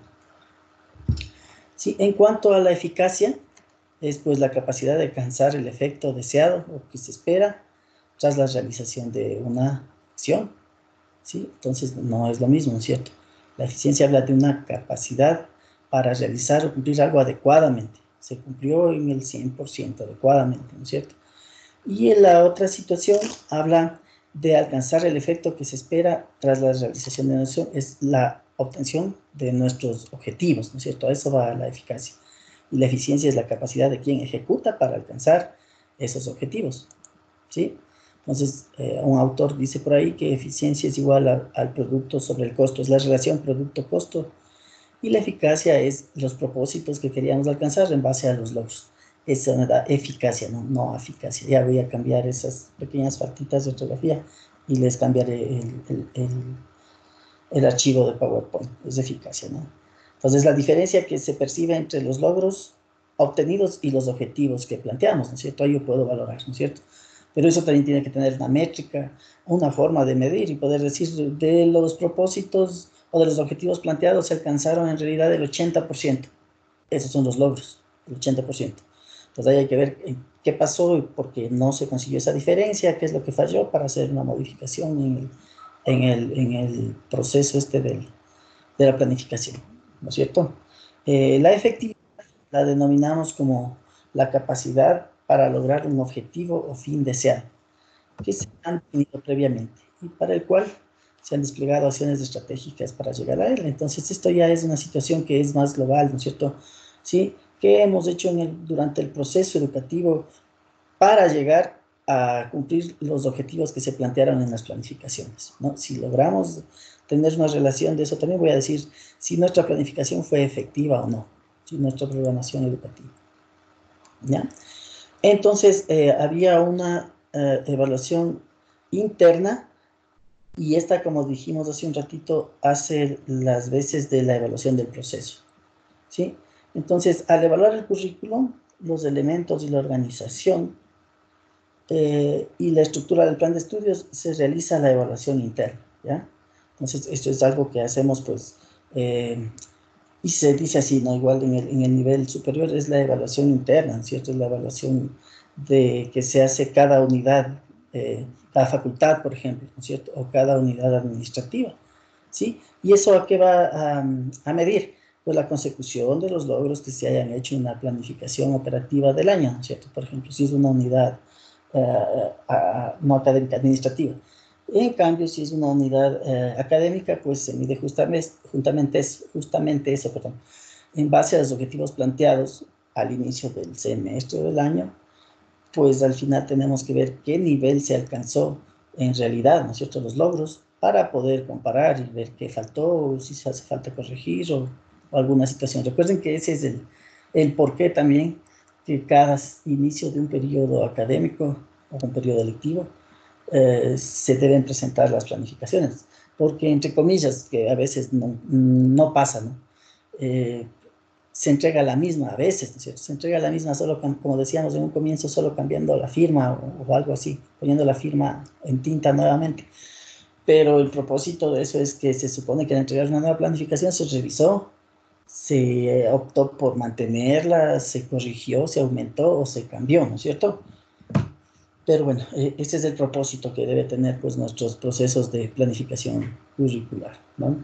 sí, en cuanto a la eficacia, es pues la capacidad de alcanzar el efecto deseado o que se espera tras la realización de una acción, ¿sí? Entonces, no es lo mismo, ¿no es cierto? La eficiencia habla de una capacidad para realizar o cumplir algo adecuadamente. Se cumplió en el cien por ciento adecuadamente, ¿no es cierto? Y en la otra situación habla de alcanzar el efecto que se espera tras la realización de una acción, es la obtención de nuestros objetivos, ¿no es cierto? A eso va la eficacia. Y la eficiencia es la capacidad de quien ejecuta para alcanzar esos objetivos, ¿sí? Entonces, eh, un autor dice por ahí que eficiencia es igual a, al producto sobre el costo, es la relación producto-costo, y la eficacia es los propósitos que queríamos alcanzar en base a los logros. esa me da eficacia, no, no eficacia. Ya voy a cambiar esas pequeñas faltitas de ortografía y les cambiaré el, el, el, el archivo de PowerPoint. Es eficacia, ¿no? Entonces, la diferencia que se percibe entre los logros obtenidos y los objetivos que planteamos, ¿no es cierto? Ahí yo puedo valorar, ¿no es cierto? Pero eso también tiene que tener una métrica, una forma de medir y poder decir de los propósitos o de los objetivos planteados se alcanzaron en realidad el ochenta por ciento. Esos son los logros, el ochenta por ciento. Entonces ahí hay que ver qué pasó y por qué no se consiguió esa diferencia, qué es lo que falló para hacer una modificación en el, en el, en el proceso este del, de la planificación, ¿no es cierto? Eh, la efectividad la denominamos como la capacidad para lograr un objetivo o fin deseado, que se han definido previamente y para el cual se han desplegado acciones estratégicas para llegar a él. Entonces, esto ya es una situación que es más global, ¿no es cierto? ¿Sí? ¿Qué hemos hecho en el, durante el proceso educativo para llegar a cumplir los objetivos que se plantearon en las planificaciones, ¿no? Si logramos tener una relación de eso, también voy a decir si nuestra planificación fue efectiva o no, si nuestra programación educativa, ¿ya? Entonces, eh, había una eh, evaluación interna y esta, como dijimos hace un ratito, hace las veces de la evaluación del proceso, ¿sí? Entonces, al evaluar el currículum, los elementos y la organización eh, y la estructura del plan de estudios, se realiza la evaluación interna, ¿ya? Entonces, esto es algo que hacemos, pues, eh, y se dice así, ¿no? Igual en el, en el nivel superior es la evaluación interna, ¿cierto? Es la evaluación de que se hace cada unidad, eh, cada facultad, por ejemplo, ¿no es cierto? O cada unidad administrativa, ¿sí? ¿Y eso a qué va a, a medir? Pues la consecución de los logros que se hayan hecho en la planificación operativa del año, ¿no es cierto? Por ejemplo, si es una unidad uh, uh, no académica, administrativa. En cambio, si es una unidad uh, académica, pues se mide justamente, justamente, eso, justamente eso, perdón, en base a los objetivos planteados al inicio del semestre del año, pues al final tenemos que ver qué nivel se alcanzó en realidad, ¿no es cierto?, los logros, para poder comparar y ver qué faltó, si se hace falta corregir o, o alguna situación. Recuerden que ese es el, el porqué también que cada inicio de un periodo académico o un periodo lectivo eh, se deben presentar las planificaciones, porque entre comillas, que a veces no, no pasa, ¿no? Eh, se entrega la misma a veces, ¿no es cierto? Se entrega la misma solo, como decíamos en un comienzo, solo cambiando la firma o, o algo así, poniendo la firma en tinta nuevamente. Pero el propósito de eso es que se supone que al entregar una nueva planificación se revisó, se optó por mantenerla, se corrigió, se aumentó o se cambió, ¿no es cierto? Pero bueno, ese es el propósito que debe tener pues nuestros procesos de planificación curricular, ¿no?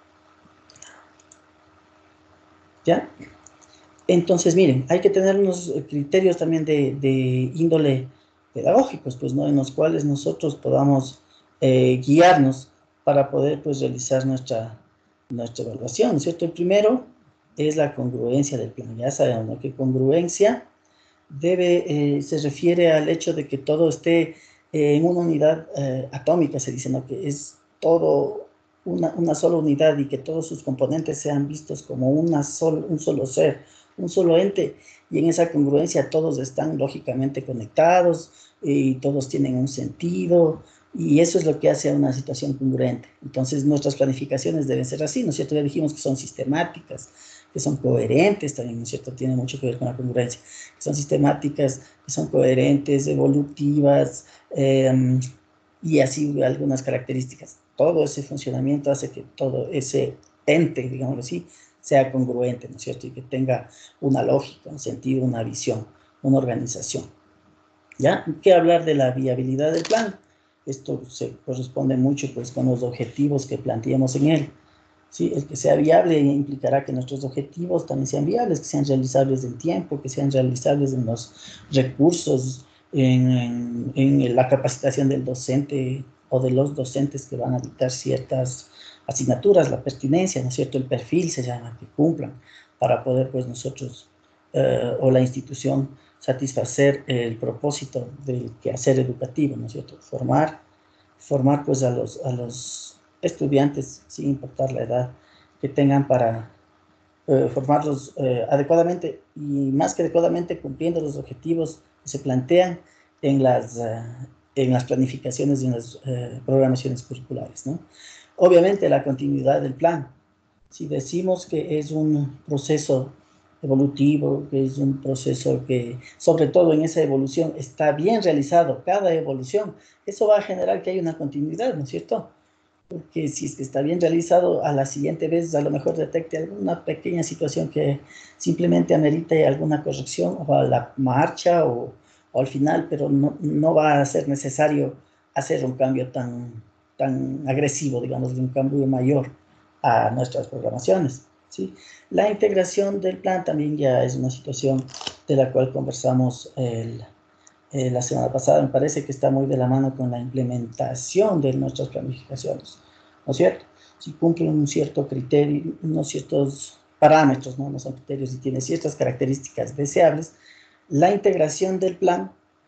¿Ya? Entonces, miren, hay que tener unos criterios también de, de índole pedagógicos, pues, ¿no? En los cuales nosotros podamos eh, guiarnos para poder, pues, realizar nuestra, nuestra evaluación, ¿cierto? El primero es la congruencia del plan. Ya sabemos, ¿no?, que congruencia debe, eh, se refiere al hecho de que todo esté eh, en una unidad eh, atómica, se dice, ¿no?, que es todo una, una sola unidad y que todos sus componentes sean vistos como una sol, un solo ser, un solo ente, y en esa congruencia todos están lógicamente conectados y todos tienen un sentido, y eso es lo que hace a una situación congruente. Entonces nuestras planificaciones deben ser así, ¿no es cierto? Ya dijimos que son sistemáticas, que son coherentes también, ¿no es cierto? Tiene mucho que ver con la congruencia, que son sistemáticas, que son coherentes, evolutivas, eh, y así algunas características. Todo ese funcionamiento hace que todo ese ente, digámoslo así, sea congruente, ¿no es cierto? Y que tenga una lógica, un sentido, una visión, una organización. ¿Ya? ¿Qué hablar de la viabilidad del plan? Esto se corresponde mucho, pues, con los objetivos que planteamos en él. ¿Sí? El que sea viable implicará que nuestros objetivos también sean viables, que sean realizables en tiempo, que sean realizables en los recursos, en, en, en la capacitación del docente o de los docentes que van a dictar ciertas asignaturas, la pertinencia, ¿no es cierto? El perfil se llama, que cumplan, para poder, pues, nosotros eh, o la institución satisfacer el propósito del quehacer educativo, ¿no es cierto? Formar, formar pues a los, a los estudiantes, sin importar la edad que tengan, para, eh, formarlos eh, adecuadamente y más que adecuadamente cumpliendo los objetivos que se plantean en las, uh, en las planificaciones y en las uh, programaciones curriculares, ¿no? Obviamente la continuidad del plan. Si decimos que es un proceso evolutivo, que es un proceso que, sobre todo en esa evolución, está bien realizado, cada evolución, eso va a generar que haya una continuidad, ¿no es cierto? Porque si es que está bien realizado, a la siguiente vez a lo mejor detecte alguna pequeña situación que simplemente amerite alguna corrección o a la marcha o, o al final, pero no, no va a ser necesario hacer un cambio tan, tan agresivo, digamos, un cambio mayor a nuestras programaciones, ¿sí? La integración del plan también ya es una situación de la cual conversamos el, eh, la semana pasada. Me parece que está muy de la mano con la implementación de nuestras planificaciones, ¿no es cierto? Si cumplen un cierto criterio, unos ciertos parámetros, ¿no? No son criterios y tiene ciertas características deseables, la integración del plan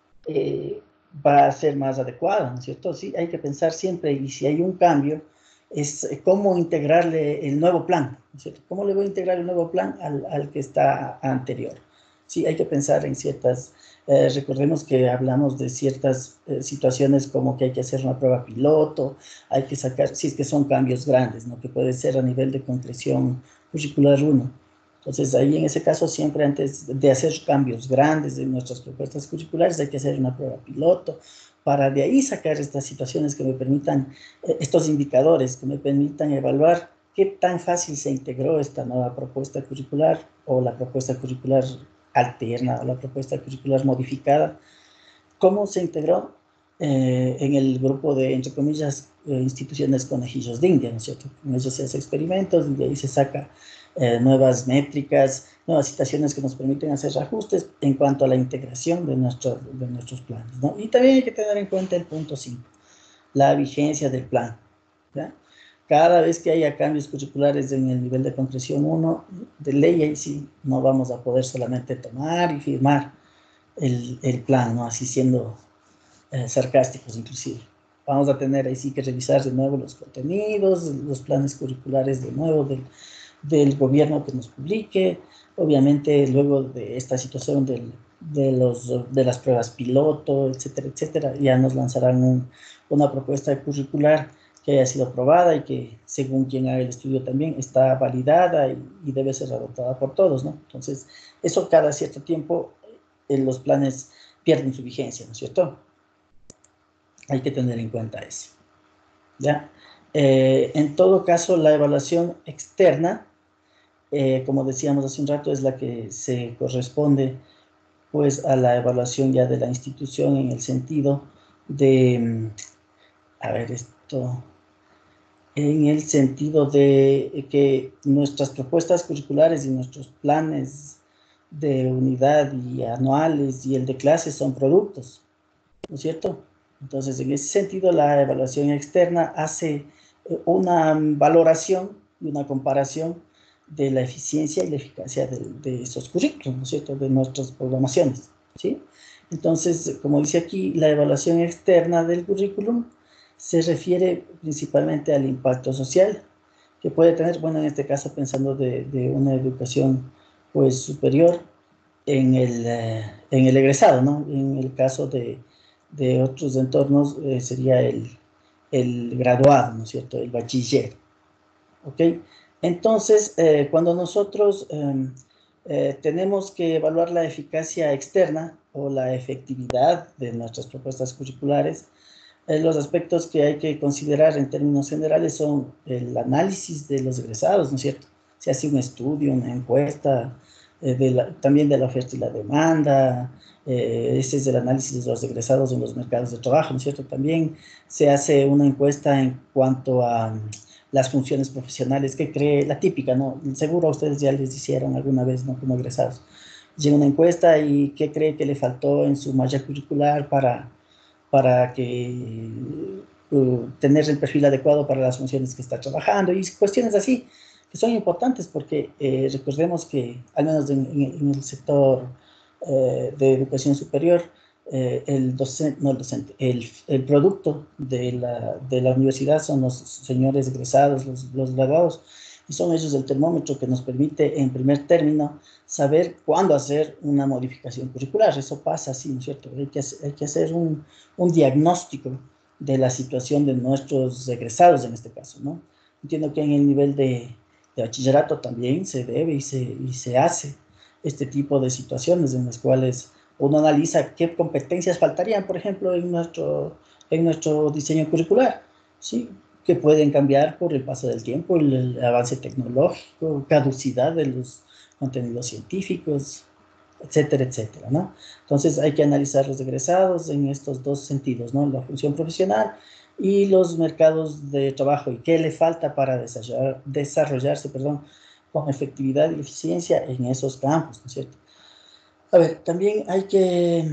eh, va a ser más adecuada, ¿no es cierto? Sí, hay que pensar siempre, y si hay un cambio, es cómo integrarle el nuevo plan, ¿no es cierto? ¿Cómo le voy a integrar el nuevo plan al, al que está anterior? Sí, hay que pensar en ciertas, eh, recordemos que hablamos de ciertas eh, situaciones como que hay que hacer una prueba piloto, hay que sacar, si es que son cambios grandes, ¿no? Que puede ser a nivel de concreción curricular uno. Entonces, ahí en ese caso, siempre antes de hacer cambios grandes en nuestras propuestas curriculares, hay que hacer una prueba piloto para de ahí sacar estas situaciones que me permitan, eh, estos indicadores que me permitan evaluar qué tan fácil se integró esta nueva propuesta curricular o la propuesta curricular alterna o la propuesta curricular modificada, cómo se integró eh, en el grupo de, entre comillas, eh, instituciones conejillos de India, ¿no es cierto? Con eso se hace experimentos y de ahí se saca eh, nuevas métricas, nuevas situaciones que nos permiten hacer ajustes en cuanto a la integración de, nuestro, de nuestros planes, ¿no? Y también hay que tener en cuenta el punto cinco, la vigencia del plan, ¿ya? Cada vez que haya cambios curriculares en el nivel de concreción uno, de ley ahí sí no vamos a poder solamente tomar y firmar el, el plan, ¿no? Así siendo eh, sarcásticos inclusive. Vamos a tener ahí sí que revisar de nuevo los contenidos, los planes curriculares de nuevo del, del gobierno que nos publique. Obviamente luego de esta situación del, de, los, de las pruebas piloto, etcétera, etcétera, ya nos lanzarán un, una propuesta curricular que haya sido aprobada y que según quien haga el estudio también está validada y, y debe ser adoptada por todos, ¿no? Entonces, eso cada cierto tiempo eh, los planes pierden su vigencia, ¿no es cierto? Hay que tener en cuenta eso, ¿ya? Eh, en todo caso, la evaluación externa, eh, como decíamos hace un rato, es la que se corresponde pues a la evaluación ya de la institución en el sentido de, a ver, esto, en el sentido de que nuestras propuestas curriculares y nuestros planes de unidad y anuales y el de clases son productos, ¿no es cierto? Entonces, en ese sentido, la evaluación externa hace una valoración y una comparación de la eficiencia y la eficacia de, de esos currículos, ¿no es cierto?, de nuestras programaciones, ¿sí? Entonces, como dice aquí, la evaluación externa del currículum se refiere principalmente al impacto social que puede tener, bueno, en este caso pensando de, de una educación pues superior en el, eh, en el egresado, ¿no? En el caso de, de otros entornos eh, sería el, el graduado, ¿no es cierto? El bachiller, ¿ok? Entonces, eh, cuando nosotros eh, eh, tenemos que evaluar la eficacia externa o la efectividad de nuestras propuestas curriculares, eh, los aspectos que hay que considerar en términos generales son el análisis de los egresados, ¿no es cierto? Se hace un estudio, una encuesta, eh, de la, también de la oferta y la demanda, eh, ese es el análisis de los egresados en los mercados de trabajo, ¿no es cierto? También se hace una encuesta en cuanto a um, las funciones profesionales que cree, la típica, ¿no? Seguro a ustedes ya les hicieron alguna vez, ¿no? Como egresados. Llega una encuesta y qué cree que le faltó en su malla curricular para para que uh, tener el perfil adecuado para las funciones que está trabajando y cuestiones así que son importantes porque eh, recordemos que al menos en, en, en el sector eh, de educación superior eh, el docente, no el docente, el, el producto de la, de la universidad son los señores egresados, los, los graduados, y son ellos el termómetro que nos permite, en primer término, saber cuándo hacer una modificación curricular. Eso pasa así, ¿no es cierto? Hay que, hay que hacer un, un diagnóstico de la situación de nuestros egresados en este caso, ¿no? Entiendo que en el nivel de, de bachillerato también se debe y se, y se hace este tipo de situaciones en las cuales uno analiza qué competencias faltarían, por ejemplo, en nuestro, en nuestro diseño curricular, ¿sí? Que pueden cambiar por el paso del tiempo, el, el avance tecnológico, caducidad de los contenidos científicos, etcétera, etcétera, ¿no? Entonces hay que analizar los egresados en estos dos sentidos, ¿no? La función profesional y los mercados de trabajo y qué le falta para desarrollar, desarrollarse, perdón, con efectividad y eficiencia en esos campos, ¿no es cierto? A ver, también hay que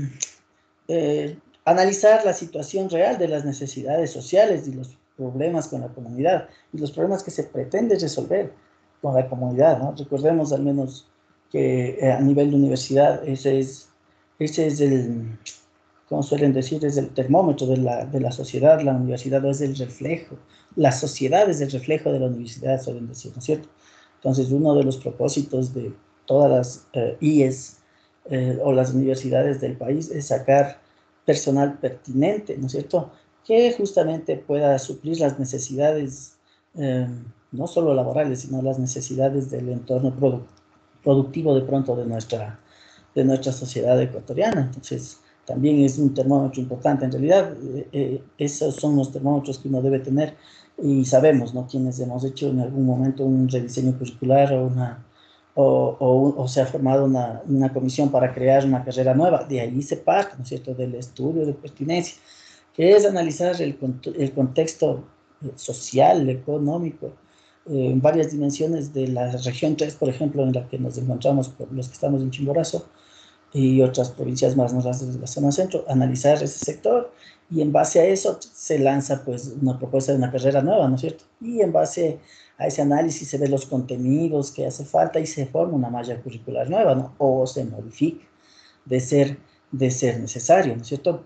eh, analizar la situación real de las necesidades sociales y los problemas con la comunidad y los problemas que se pretende resolver con la comunidad, ¿no? Recordemos al menos que eh, a nivel de universidad ese es, ese es el, como suelen decir, es el termómetro de la, de la sociedad. La universidad es el reflejo, la sociedad es el reflejo de la universidad, suelen decir, ¿no es cierto? Entonces, uno de los propósitos de todas las eh, I E S eh, o las universidades del país es sacar personal pertinente, ¿no es cierto?, que justamente pueda suplir las necesidades, eh, no solo laborales, sino las necesidades del entorno produ productivo de pronto de nuestra, de nuestra sociedad ecuatoriana. Entonces, también es un termómetro importante. En realidad, eh, eh, esos son los termómetros que uno debe tener y sabemos, ¿no?, quienes hemos hecho en algún momento un rediseño curricular o una O, o, o se ha formado una, una comisión para crear una carrera nueva. De ahí se parte, ¿no es cierto?, del estudio de pertinencia, que es analizar el, el contexto social, económico, eh, en varias dimensiones de la región tres, por ejemplo, en la que nos encontramos los que estamos en Chimborazo, y otras provincias más notables de la zona centro, analizar ese sector, y en base a eso se lanza pues una propuesta de una carrera nueva, ¿no es cierto? Y en base a ese análisis se ven los contenidos que hace falta y se forma una malla curricular nueva, ¿no? O se modifica de ser, de ser necesario, ¿no es cierto?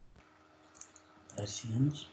A ver, sigamos.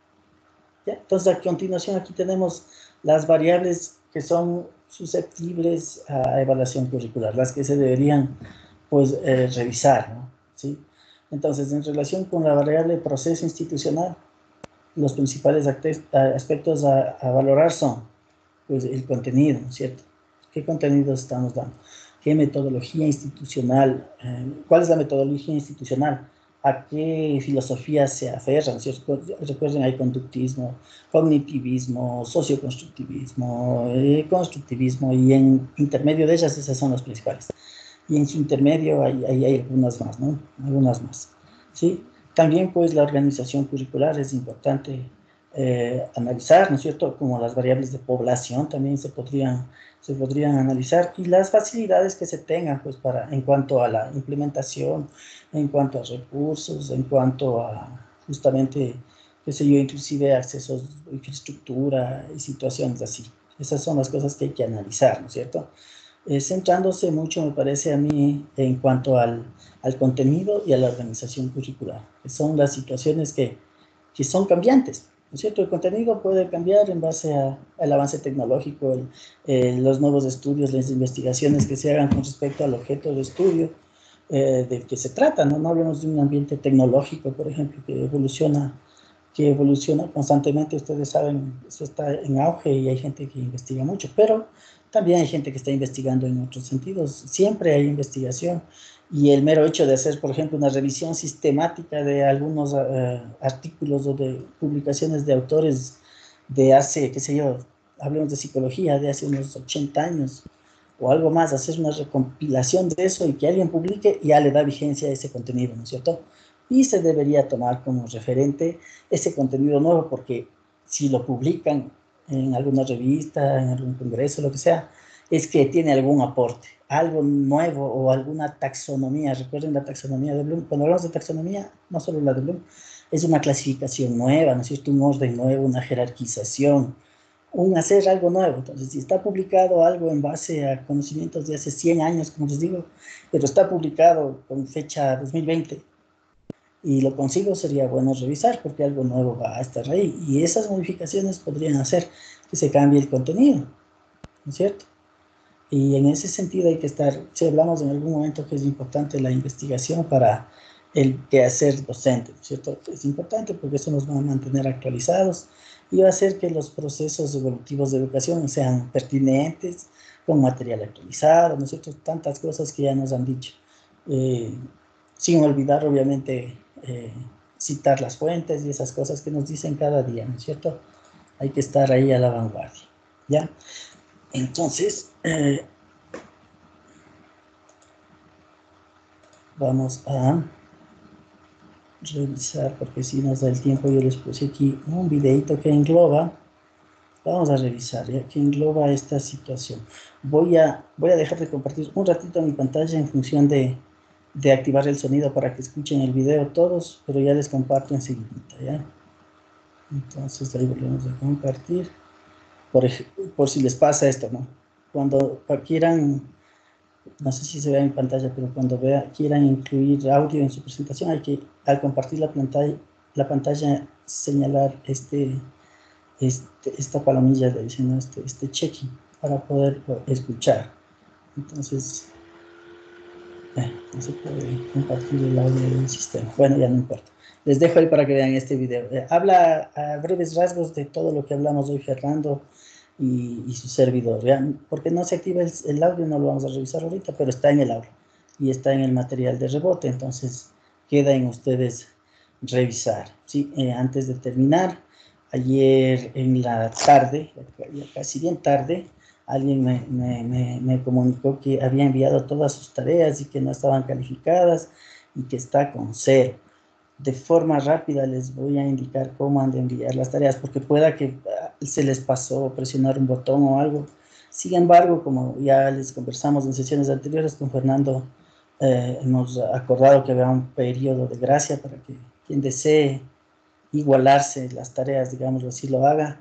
¿Ya? Entonces, a continuación aquí tenemos las variables que son susceptibles a evaluación curricular, las que se deberían pues eh, revisar, ¿no? ¿Sí? Entonces, en relación con la variable proceso institucional, los principales aspectos a, a valorar son pues, el contenido, ¿no es cierto? ¿Qué contenido estamos dando? ¿Qué metodología institucional? Eh, ¿Cuál es la metodología institucional? ¿A qué filosofía se aferran? ¿Cierto? Recuerden, hay conductismo, cognitivismo, socioconstructivismo, eh, constructivismo, y en intermedio de ellas esas son las principales. Y en su intermedio hay, hay, hay algunas más, ¿no? Algunas más, ¿sí? También, pues, la organización curricular es importante eh, analizar, ¿no es cierto? Como las variables de población también se podrían, se podrían analizar, y las facilidades que se tengan, pues, para, en cuanto a la implementación, en cuanto a recursos, en cuanto a, justamente, qué sé yo, inclusive accesos, infraestructura y situaciones así. Esas son las cosas que hay que analizar, ¿no es cierto? Eh, centrándose mucho, me parece a mí, en cuanto al, al contenido y a la organización curricular, que son las situaciones que, que son cambiantes, ¿no es cierto? El contenido puede cambiar en base a, al avance tecnológico, el, eh, los nuevos estudios, las investigaciones que se hagan con respecto al objeto de estudio eh, del que se trata, ¿no? No hablemos de un ambiente tecnológico, por ejemplo, que evoluciona, que evoluciona constantemente. Ustedes saben, eso está en auge y hay gente que investiga mucho, pero también hay gente que está investigando en otros sentidos. Siempre hay investigación, y el mero hecho de hacer, por ejemplo, una revisión sistemática de algunos uh, artículos o de publicaciones de autores de hace, qué sé yo, hablemos de psicología, de hace unos ochenta años o algo más, hacer una recompilación de eso y que alguien publique, ya le da vigencia a ese contenido, ¿no es cierto? Y se debería tomar como referente ese contenido nuevo, porque si lo publican en alguna revista, en algún congreso, lo que sea, es que tiene algún aporte, algo nuevo o alguna taxonomía. Recuerden la taxonomía de Bloom. Cuando hablamos de taxonomía, no solo la de Bloom, es una clasificación nueva, ¿no es cierto? Un orden nuevo, una jerarquización, un hacer algo nuevo. Entonces, si está publicado algo en base a conocimientos de hace cien años, como les digo, pero está publicado con fecha dos mil veinte, y lo consigo, sería bueno revisar, porque algo nuevo va a estar ahí, y esas modificaciones podrían hacer que se cambie el contenido. ¿no es cierto? Y en ese sentido hay que estar, si hablamos en algún momento que es importante la investigación para el quehacer docente, ¿no es cierto? Es importante porque eso nos va a mantener actualizados y va a hacer que los procesos evolutivos de educación sean pertinentes, con material actualizado, ¿no es cierto? Tantas cosas que ya nos han dicho. Eh, sin olvidar, obviamente, eh, citar las fuentes y esas cosas que nos dicen cada día, ¿no es cierto? Hay que estar ahí a la vanguardia, ¿ya? Entonces, eh, vamos a revisar, porque si nos da el tiempo, yo les puse aquí un videito que engloba, vamos a revisar, ¿ya? Que engloba esta situación. Voy a, voy a dejar de compartir un ratito mi pantalla en función de, de activar el sonido para que escuchen el video todos, pero ya les comparto enseguida, ¿ya? Entonces ahí volvemos a compartir, por, por si les pasa esto, ¿no? Cuando quieran, no sé si se ve en pantalla, pero cuando vea, quieran incluir audio en su presentación, hay que, al compartir la pantalla, la pantalla señalar este, este, esta palomilla de diciendo este, este checking para poder escuchar. Entonces, eh, no se puede compartir el audio del sistema. Bueno, ya no importa. Les dejo ahí para que vean este video. Eh, habla a breves rasgos de todo lo que hablamos hoy, Fernando y, y su servidor. ¿Ya? Porque no se activa el, el audio, no lo vamos a revisar ahorita, pero está en el aula y está en el material de rebote. Entonces, queda en ustedes revisar. ¿Sí? Eh, antes de terminar, ayer en la tarde, ya casi bien tarde, alguien me, me, me, me comunicó que había enviado todas sus tareas y que no estaban calificadas y que está con cero. De forma rápida les voy a indicar cómo han de enviar las tareas, porque pueda que se les pasó presionar un botón o algo. Sin embargo, como ya les conversamos en sesiones anteriores con Fernando, eh, hemos acordado que había un periodo de gracia para que quien desee igualarse las tareas, digámoslo así, lo haga,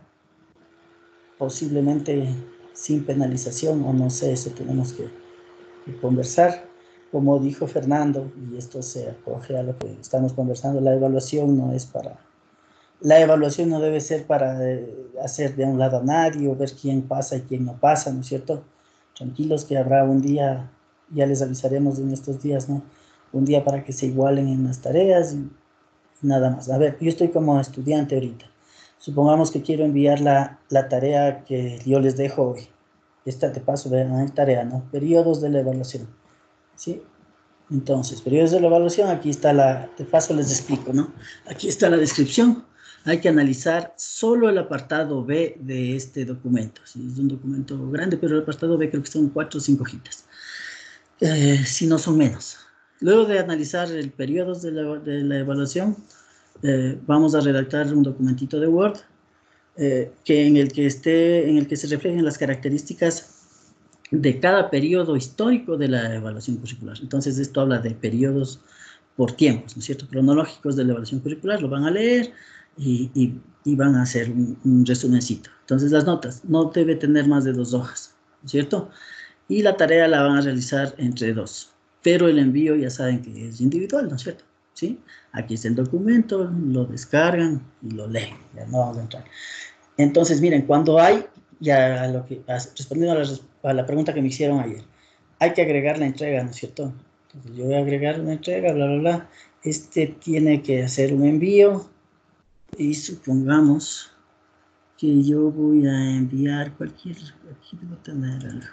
posiblemente sin penalización, o no sé, eso tenemos que, que conversar. Como dijo Fernando, y esto se acoge a lo que estamos conversando, la evaluación no es para, la evaluación no debe ser para eh, hacer de un lado a nadie o ver quién pasa y quién no pasa, ¿no es cierto? Tranquilos que habrá un día, ya les avisaremos en estos días, ¿no? Un día para que se igualen en las tareas y nada más. A ver, yo estoy como estudiante ahorita. Supongamos que quiero enviar la, la tarea que yo les dejo hoy. Esta de paso, vean, hay tarea, ¿no? Periodos de la evaluación, ¿sí? Entonces, periodos de la evaluación, aquí está la, de paso les explico, ¿no? Aquí está la descripción. Hay que analizar solo el apartado B de este documento. ¿Sí? Es un documento grande, pero el apartado B creo que son cuatro o cinco hojitas. Eh, si no son menos. Luego de analizar el periodo de la, de la evaluación, eh, vamos a redactar un documentito de Word eh, que en el que esté, en el que se reflejen las características de cada periodo histórico de la evaluación curricular. Entonces, esto habla de periodos por tiempos, ¿no es cierto? Cronológicos de la evaluación curricular, lo van a leer y, y, y van a hacer un, un resumencito. Entonces, las notas, no debe tener más de dos hojas, ¿no es cierto? Y la tarea la van a realizar entre dos. Pero el envío ya saben que es individual, ¿no es cierto? ¿Sí? Aquí está el documento, lo descargan y lo leen. Ya no vamos a entrar. Entonces, miren, cuando hay, ya lo que, respondiendo a la, a la pregunta que me hicieron ayer, hay que agregar la entrega, ¿no es cierto? Entonces, yo voy a agregar una entrega, bla, bla, bla. Este tiene que hacer un envío y supongamos que yo voy a enviar cualquier, aquí debo tener algo.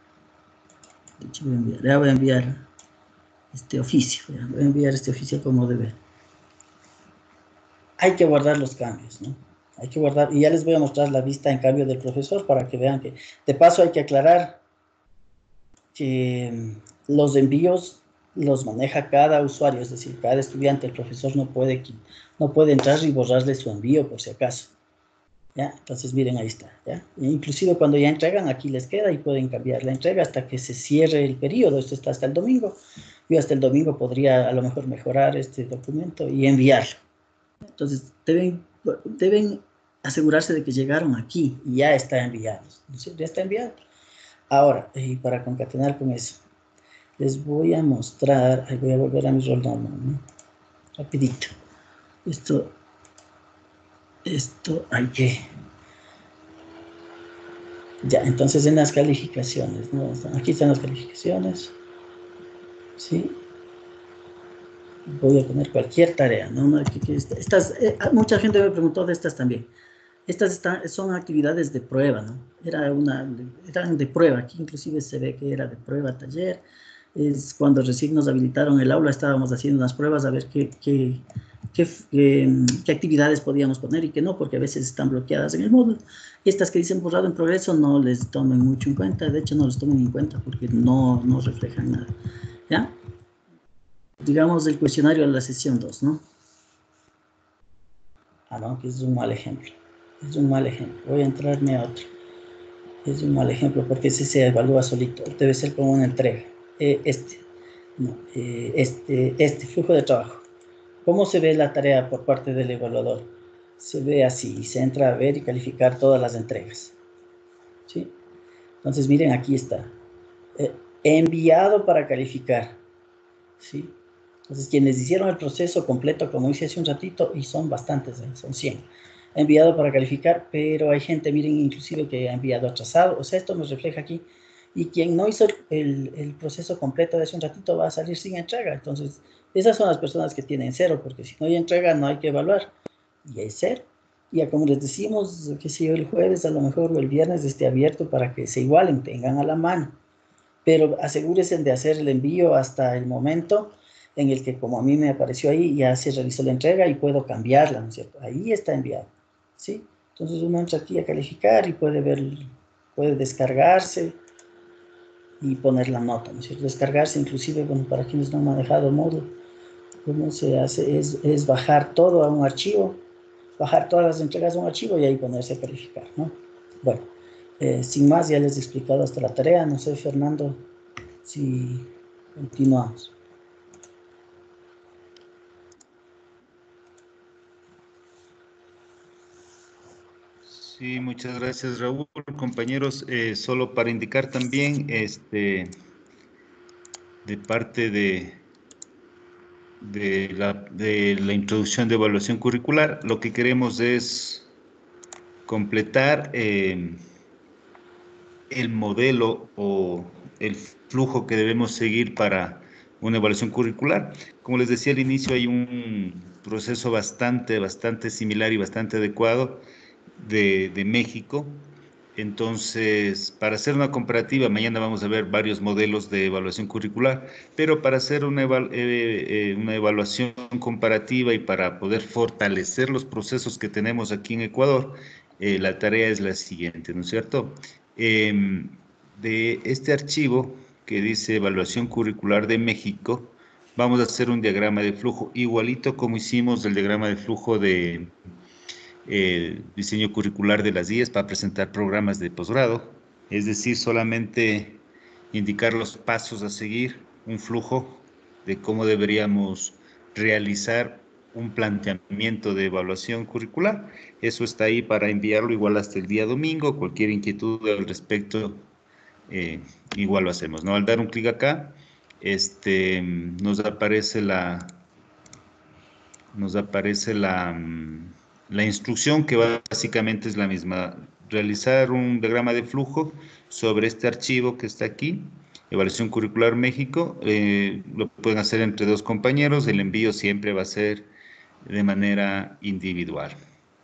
De hecho, voy a enviar, ya voy a enviar este oficio, ya voy a enviar este oficio como debe. Hay que guardar los cambios, ¿no? Hay que guardar, y ya les voy a mostrar la vista en cambio del profesor para que vean que, de paso hay que aclarar que los envíos los maneja cada usuario, es decir, cada estudiante, el profesor no puede, no puede entrar y borrarle su envío por si acaso. ¿Ya? Entonces, miren, ahí está. ¿Ya? Inclusive cuando ya entregan, aquí les queda y pueden cambiar la entrega hasta que se cierre el periodo. Esto está hasta el domingo. Yo hasta el domingo podría a lo mejor mejorar este documento y enviarlo. Entonces, deben, deben asegurarse de que llegaron aquí y ya está enviado. Ya está enviado. Ahora, y para concatenar con eso, les voy a mostrar, ahí voy a volver a mi rol normal, ¿no? Rapidito. Esto, esto hay que, Ya, entonces en las calificaciones, ¿no? Aquí están las calificaciones, ¿sí? Voy a poner cualquier tarea, ¿no? Estas, eh, mucha gente me preguntó de estas también. Estas están, son actividades de prueba, ¿no? Era una, eran de prueba, aquí inclusive se ve que era de prueba taller. Es cuando recién nos habilitaron el aula, estábamos haciendo unas pruebas a ver qué, qué, qué, qué, qué actividades podíamos poner y qué no, porque a veces están bloqueadas en el módulo. Estas que dicen borrado en progreso no les tomen mucho en cuenta, de hecho no les tomen en cuenta porque no, no reflejan nada, ¿ya? Digamos el cuestionario de la sesión dos, ¿no? Ah, no, que es un mal ejemplo. Es un mal ejemplo. Voy a entrarme a otro. Es un mal ejemplo porque ese se evalúa solito. Debe ser como una entrega. Eh, este, no, eh, este, este flujo de trabajo. ¿Cómo se ve la tarea por parte del evaluador? Se ve así, se entra a ver y calificar todas las entregas. ¿Sí? Entonces, miren, aquí está. Eh, enviado para calificar. ¿Sí? Entonces, quienes hicieron el proceso completo, como hice hace un ratito, y son bastantes, ¿eh? Son cien, enviado para calificar, pero hay gente, miren, inclusive que ha enviado atrasado, o sea, esto nos refleja aquí, y quien no hizo el, el proceso completo de hace un ratito va a salir sin entrega. Entonces, esas son las personas que tienen cero, porque si no hay entrega no hay que evaluar, y hay cero. Y ya como les decimos, que si el jueves a lo mejor o el viernes esté abierto para que se igualen, tengan a la mano, pero asegúrense de hacer el envío hasta el momento en el que, como a mí me apareció ahí, ya se realizó la entrega y puedo cambiarla, ¿no es cierto? Ahí está enviado, ¿sí? Entonces uno entra aquí a calificar y puede ver, puede descargarse y poner la nota, ¿no es cierto? Descargarse, inclusive, bueno, para quienes no han manejado Moodle, cómo se hace es, es bajar todo a un archivo, bajar todas las entregas a un archivo y ahí ponerse a calificar, ¿no? Bueno, eh, sin más, ya les he explicado hasta la tarea. No sé, Fernando, si continuamos. Sí, muchas gracias, Raúl. Compañeros, eh, solo para indicar también, este, de parte de, de la, de la introducción de evaluación curricular, lo que queremos es completar eh, el modelo o el flujo que debemos seguir para una evaluación curricular. Como les decía al inicio, hay un proceso bastante, bastante similar y bastante adecuado de, de México. Entonces, para hacer una comparativa, mañana vamos a ver varios modelos de evaluación curricular, pero para hacer una, eval eh, eh, una evaluación comparativa y para poder fortalecer los procesos que tenemos aquí en Ecuador, eh, la tarea es la siguiente, ¿no es cierto? Eh, de este archivo que dice Evaluación Curricular de México, vamos a hacer un diagrama de flujo, igualito como hicimos el diagrama de flujo de eh, diseño curricular de las I E S para presentar programas de posgrado, es decir, solamente indicar los pasos a seguir, un flujo de cómo deberíamos realizar un planteamiento de evaluación curricular. Eso está ahí para enviarlo igual hasta el día domingo. Cualquier inquietud al respecto, eh, igual lo hacemos, ¿no? Al dar un clic acá, este, nos aparece la, nos aparece la, la instrucción que básicamente es la misma. Realizar un diagrama de flujo sobre este archivo que está aquí, Evaluación Curricular México. Eh, lo pueden hacer entre dos compañeros. El envío siempre va a ser de manera individual.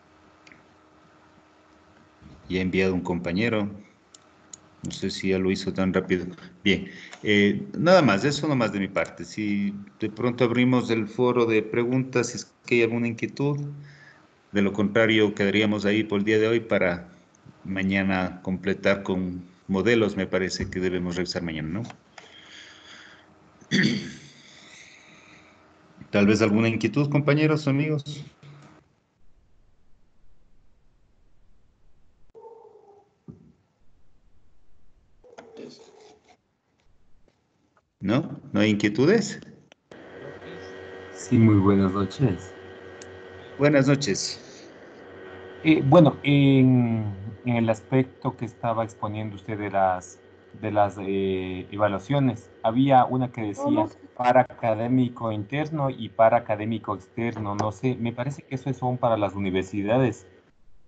Ya he enviado un compañero. No sé si ya lo hizo tan rápido. Bien, eh, nada más, eso nomás de mi parte. Si de pronto abrimos el foro de preguntas, si es que hay alguna inquietud, de lo contrario quedaríamos ahí por el día de hoy para mañana completar con modelos, me parece que debemos revisar mañana, ¿no? Tal vez alguna inquietud, compañeros o amigos. ¿No? ¿No hay inquietudes? Sí, muy buenas noches. Buenas noches. Eh, bueno, en, en el aspecto que estaba exponiendo usted de las, de las eh, evaluaciones, había una que decía para académico interno y para académico externo. No sé, me parece que eso son para las universidades.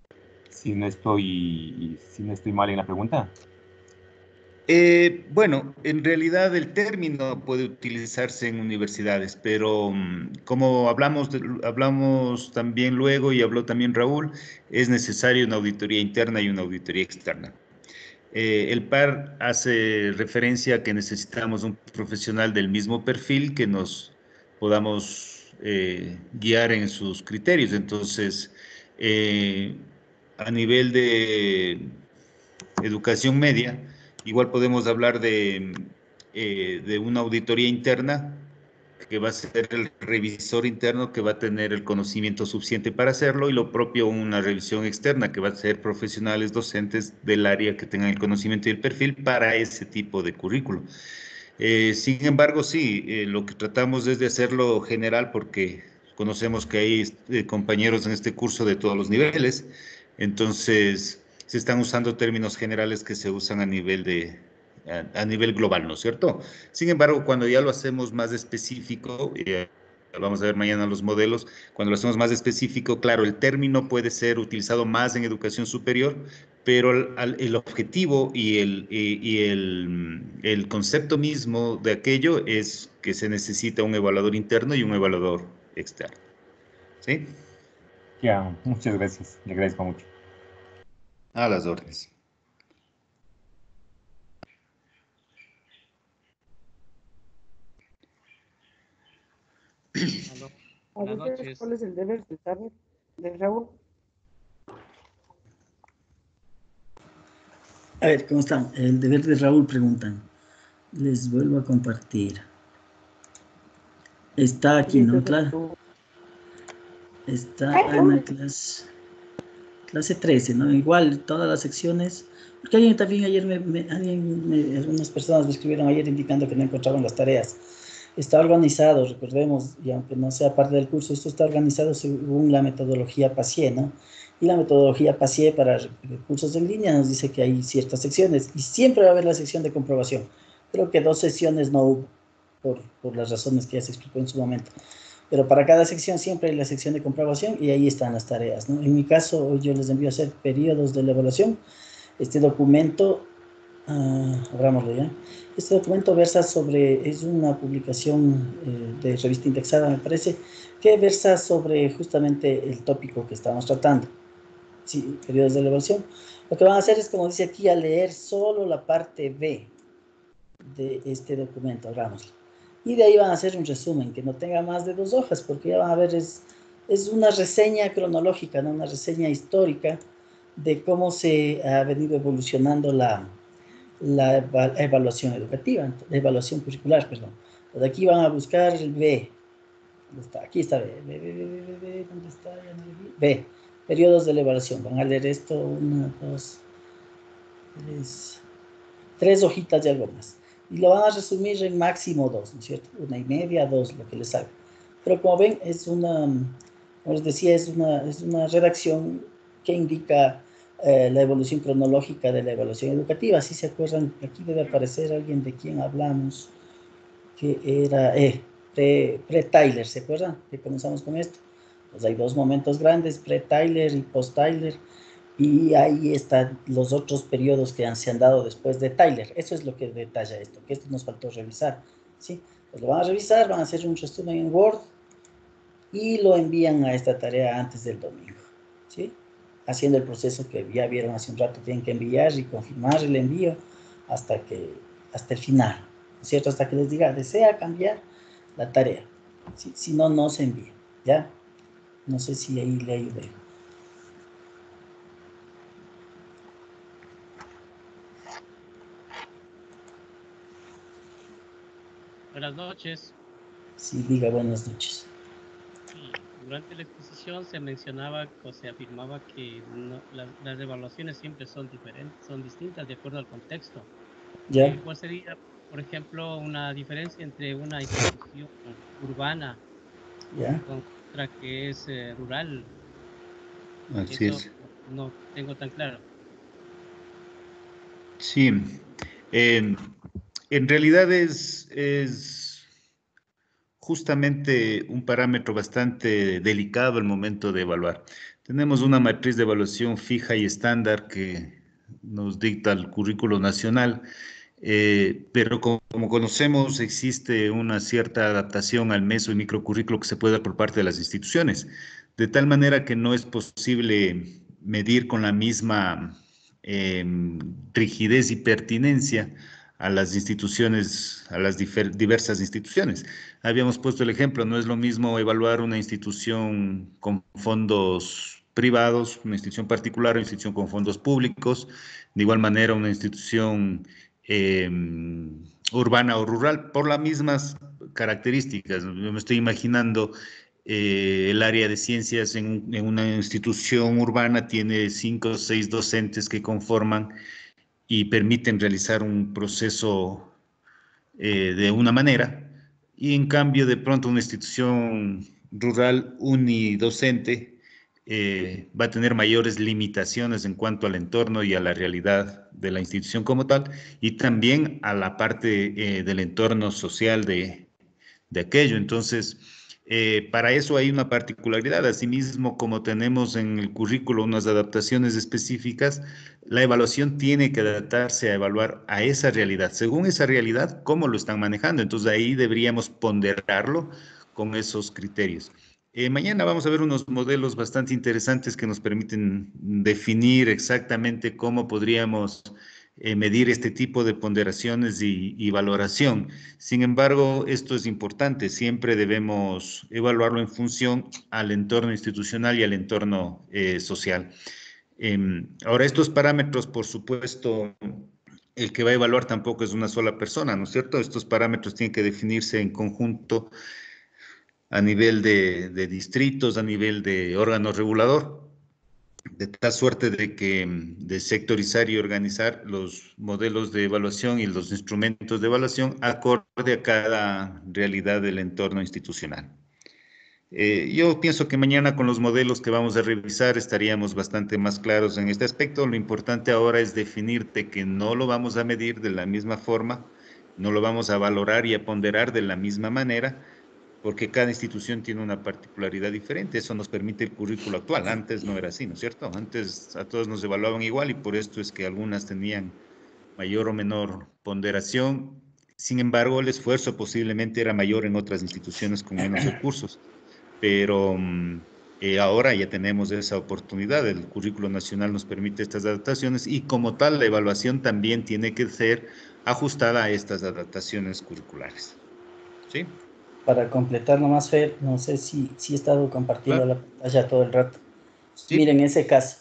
si no estoy, si no estoy mal en la pregunta. Eh, bueno, en realidad el término puede utilizarse en universidades, pero mm, como hablamos, de- hablamos también luego y habló también Raúl, es necesaria una auditoría interna y una auditoría externa. Eh, el P A R hace referencia a que necesitamos un profesional del mismo perfil que nos podamos eh, guiar en sus criterios. Entonces, eh, a nivel de educación media, igual podemos hablar de, eh, de una auditoría interna que va a ser el revisor interno que va a tener el conocimiento suficiente para hacerlo y lo propio una revisión externa que va a ser profesionales docentes del área que tengan el conocimiento y el perfil para ese tipo de currículo. Eh, sin embargo, sí, eh, lo que tratamos es de hacerlo general porque conocemos que hay eh, compañeros en este curso de todos los niveles, entonces se están usando términos generales que se usan a nivel de, a, a nivel global, ¿no es cierto? Sin embargo, cuando ya lo hacemos más específico, eh, vamos a ver mañana los modelos, cuando lo hacemos más específico, claro, el término puede ser utilizado más en educación superior, pero el, el objetivo y, el, y, y el, el, concepto mismo de aquello es que se necesita un evaluador interno y un evaluador externo. ¿Sí? Ya, muchas gracias, le agradezco mucho. A las órdenes. Aló. Buenas noches. ¿Cuál es el deber de tarde de Raúl? A ver, ¿cómo están? El deber de Raúl preguntan. Les vuelvo a compartir. Está aquí, ¿no? Claro. Está en la clase, clase trece, ¿no? Igual, todas las secciones. Porque alguien también ayer, me, me, alguien me, algunas personas me escribieron ayer indicando que no encontraban las tareas. Está organizado, recordemos, y aunque no sea parte del curso, esto está organizado según la metodología PASIE, ¿no? Y la metodología PASIE para cursos en línea nos dice que hay ciertas secciones y siempre va a haber la sección de comprobación. Creo que dos sesiones no hubo, por, por las razones que ya se explicó en su momento. Pero para cada sección siempre hay la sección de comprobación y ahí están las tareas, ¿no? En mi caso, hoy yo les envío a hacer periodos de la evaluación. Este documento, uh, abrámoslo ya. Este documento versa sobre, es una publicación eh, de revista indexada, me parece, que versa sobre justamente el tópico que estamos tratando. Sí, periodos de evaluación. Lo que van a hacer es, como dice aquí, a leer solo la parte B de este documento, abrámoslo. Y de ahí van a hacer un resumen que no tenga más de dos hojas, porque ya van a ver, es, es una reseña cronológica, ¿no? Una reseña histórica de cómo se ha venido evolucionando la, la evaluación educativa, la evaluación curricular, perdón. Entonces aquí van a buscar el B. ¿Dónde está? Aquí está B. B, B, B, B, B, ¿dónde está? B. Periodos de la evaluación. Van a leer esto, una, dos, tres, tres hojitas de algo más. Y lo van a resumir en máximo dos, ¿no es cierto? Una y media, dos, lo que les salga. Pero como ven, es una, como les decía, es una, es una redacción que indica eh, la evolución cronológica de la evaluación educativa. Si se acuerdan, aquí debe aparecer alguien de quien hablamos, que era eh, pre-Tyler, ¿se acuerdan? Que comenzamos con esto. Pues hay dos momentos grandes, pre-Tyler y post-Tyler. Y ahí están los otros periodos que han, se han dado después de Tyler. Eso es lo que detalla esto, que esto nos faltó revisar, ¿sí? Pues lo van a revisar, van a hacer un resumen en Word y lo envían a esta tarea antes del domingo, ¿sí? Haciendo el proceso que ya vieron hace un rato, tienen que enviar y confirmar el envío hasta, que, hasta el final, ¿no es cierto? Hasta que les diga, desea cambiar la tarea, ¿sí? Si no, no se envía, ¿ya? No sé si ahí le ayudé. Buenas noches. Sí, diga buenas noches. Sí, durante la exposición se mencionaba o se afirmaba que no, las, las evaluaciones siempre son diferentes, son distintas de acuerdo al contexto. ¿Ya? Eh, ¿Cuál sería, por ejemplo, una diferencia entre una institución urbana ¿Ya? con otra que es eh, rural? Así Eso es. no tengo tan claro. Sí. Eh, en realidad es, es justamente un parámetro bastante delicado el momento de evaluar. tenemos una matriz de evaluación fija y estándar que nos dicta el currículo nacional, eh, pero como, como conocemos existe una cierta adaptación al meso y microcurrículo que se puede dar por parte de las instituciones, de tal manera que no es posible medir con la misma eh, rigidez y pertinencia a las instituciones, a las diversas instituciones. Habíamos puesto el ejemplo, no es lo mismo evaluar una institución con fondos privados, una institución particular o una institución con fondos públicos, de igual manera una institución eh, urbana o rural, por las mismas características. Yo me estoy imaginando eh, el área de ciencias en, en una institución urbana tiene cinco o seis docentes que conforman y permiten realizar un proceso eh, de una manera, y en cambio de pronto una institución rural unidocente eh, va a tener mayores limitaciones en cuanto al entorno y a la realidad de la institución como tal, y también a la parte eh, del entorno social de, de aquello. Entonces, eh, para eso hay una particularidad. Asimismo, como tenemos en el currículo unas adaptaciones específicas, la evaluación tiene que adaptarse a evaluar a esa realidad. Según esa realidad, ¿cómo lo están manejando? Entonces, ahí deberíamos ponderarlo con esos criterios. Eh, mañana vamos a ver unos modelos bastante interesantes que nos permiten definir exactamente cómo podríamos eh, medir este tipo de ponderaciones y, y valoración. Sin embargo, esto es importante, siempre debemos evaluarlo en función al entorno institucional y al entorno eh, social. Eh, ahora, estos parámetros, por supuesto, el que va a evaluar tampoco es una sola persona, ¿no es cierto? Estos parámetros tienen que definirse en conjunto a nivel de, de distritos, a nivel de órgano regulador, de tal suerte de que de sectorizar y organizar los modelos de evaluación y los instrumentos de evaluación acorde a cada realidad del entorno institucional. Eh, yo pienso que mañana con los modelos que vamos a revisar estaríamos bastante más claros en este aspecto. Lo importante ahora es definirte que no lo vamos a medir de la misma forma, no lo vamos a valorar y a ponderar de la misma manera, porque cada institución tiene una particularidad diferente. Eso nos permite el currículo actual. Antes no era así, ¿no es cierto? Antes a todos nos evaluaban igual y por esto es que algunas tenían mayor o menor ponderación. Sin embargo, el esfuerzo posiblemente era mayor en otras instituciones con menos recursos. Pero eh, ahora ya tenemos esa oportunidad. El currículo nacional nos permite estas adaptaciones y como tal la evaluación también tiene que ser ajustada a estas adaptaciones curriculares. ¿Sí? Para completar nomás, Fer, no sé si, si he estado compartiendo Claro. la pantalla todo el rato. Sí. Miren, ese caso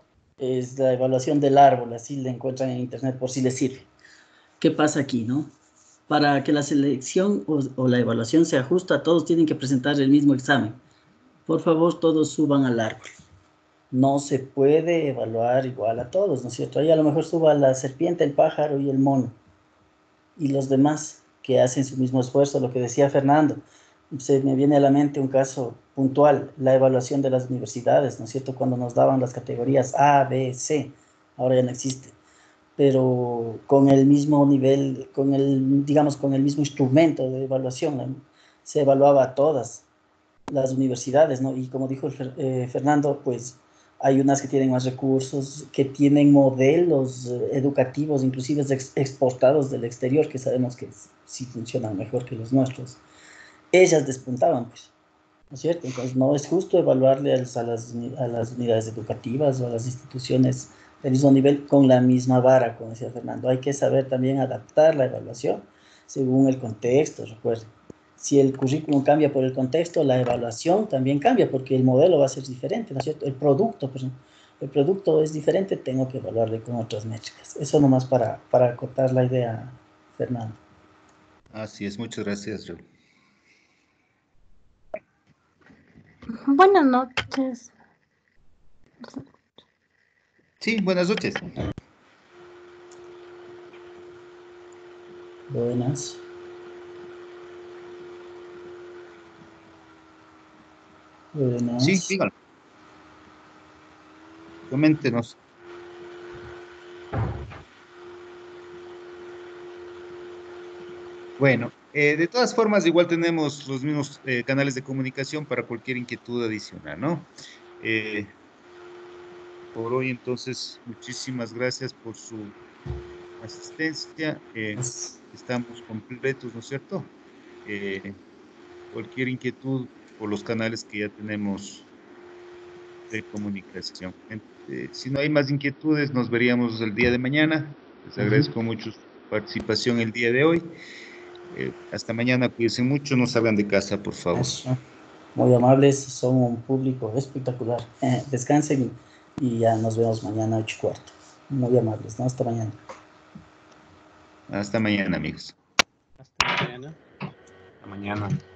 es la evaluación del árbol, así la encuentran en internet por si les sirve. ¿Qué pasa aquí, no? Para que la selección o, o la evaluación se ajuste, todos tienen que presentar el mismo examen. Por favor, todos suban al árbol. No se puede evaluar igual a todos, ¿no es cierto? Ahí a lo mejor suba la serpiente, el pájaro y el mono. Y los demás que hacen su mismo esfuerzo, lo que decía Fernando, se me viene a la mente un caso puntual, la evaluación de las universidades, ¿no es cierto? Cuando nos daban las categorías A, B, C, ahora ya no existe, pero con el mismo nivel, con el, digamos, con el mismo instrumento de evaluación, se evaluaba a todas las universidades, ¿no? Y como dijo eh, Fernando, pues hay unas que tienen más recursos, que tienen modelos eh, educativos, inclusive ex exportados del exterior, que sabemos que sí funcionan mejor que los nuestros. Ellas despuntaban, pues, ¿no es cierto? Entonces no es justo evaluarle a las, a las, a las unidades educativas o a las instituciones del mismo nivel con la misma vara, como decía Fernando. Hay que saber también adaptar la evaluación según el contexto, recuerden. Si el currículum cambia por el contexto, la evaluación también cambia, porque el modelo va a ser diferente, ¿no es cierto? El producto, pues, el producto es diferente, tengo que evaluarle con otras métricas. Eso nomás para, para acotar la idea, Fernando. Así es, muchas gracias, Raúl. Buenas noches. Sí, buenas noches. Buenas. Buenas. Sí, dígalo. Coméntenos. Bueno, eh, de todas formas, igual tenemos los mismos eh, canales de comunicación para cualquier inquietud adicional, ¿no? Eh, por hoy. Entonces, muchísimas gracias por su asistencia. Eh, estamos completos, ¿no es cierto? Eh, cualquier inquietud por los canales que ya tenemos de comunicación. Eh, si no hay más inquietudes, nos veríamos el día de mañana. Les agradezco uh-huh. mucho su participación el día de hoy. Eh, hasta mañana, cuídense mucho, no salgan de casa, por favor. Eso. Muy amables, son un público espectacular. Eh, descansen y ya nos vemos mañana a ocho y cuarto. Muy amables, ¿no? Hasta mañana. Hasta mañana, amigos. Hasta mañana. Hasta mañana.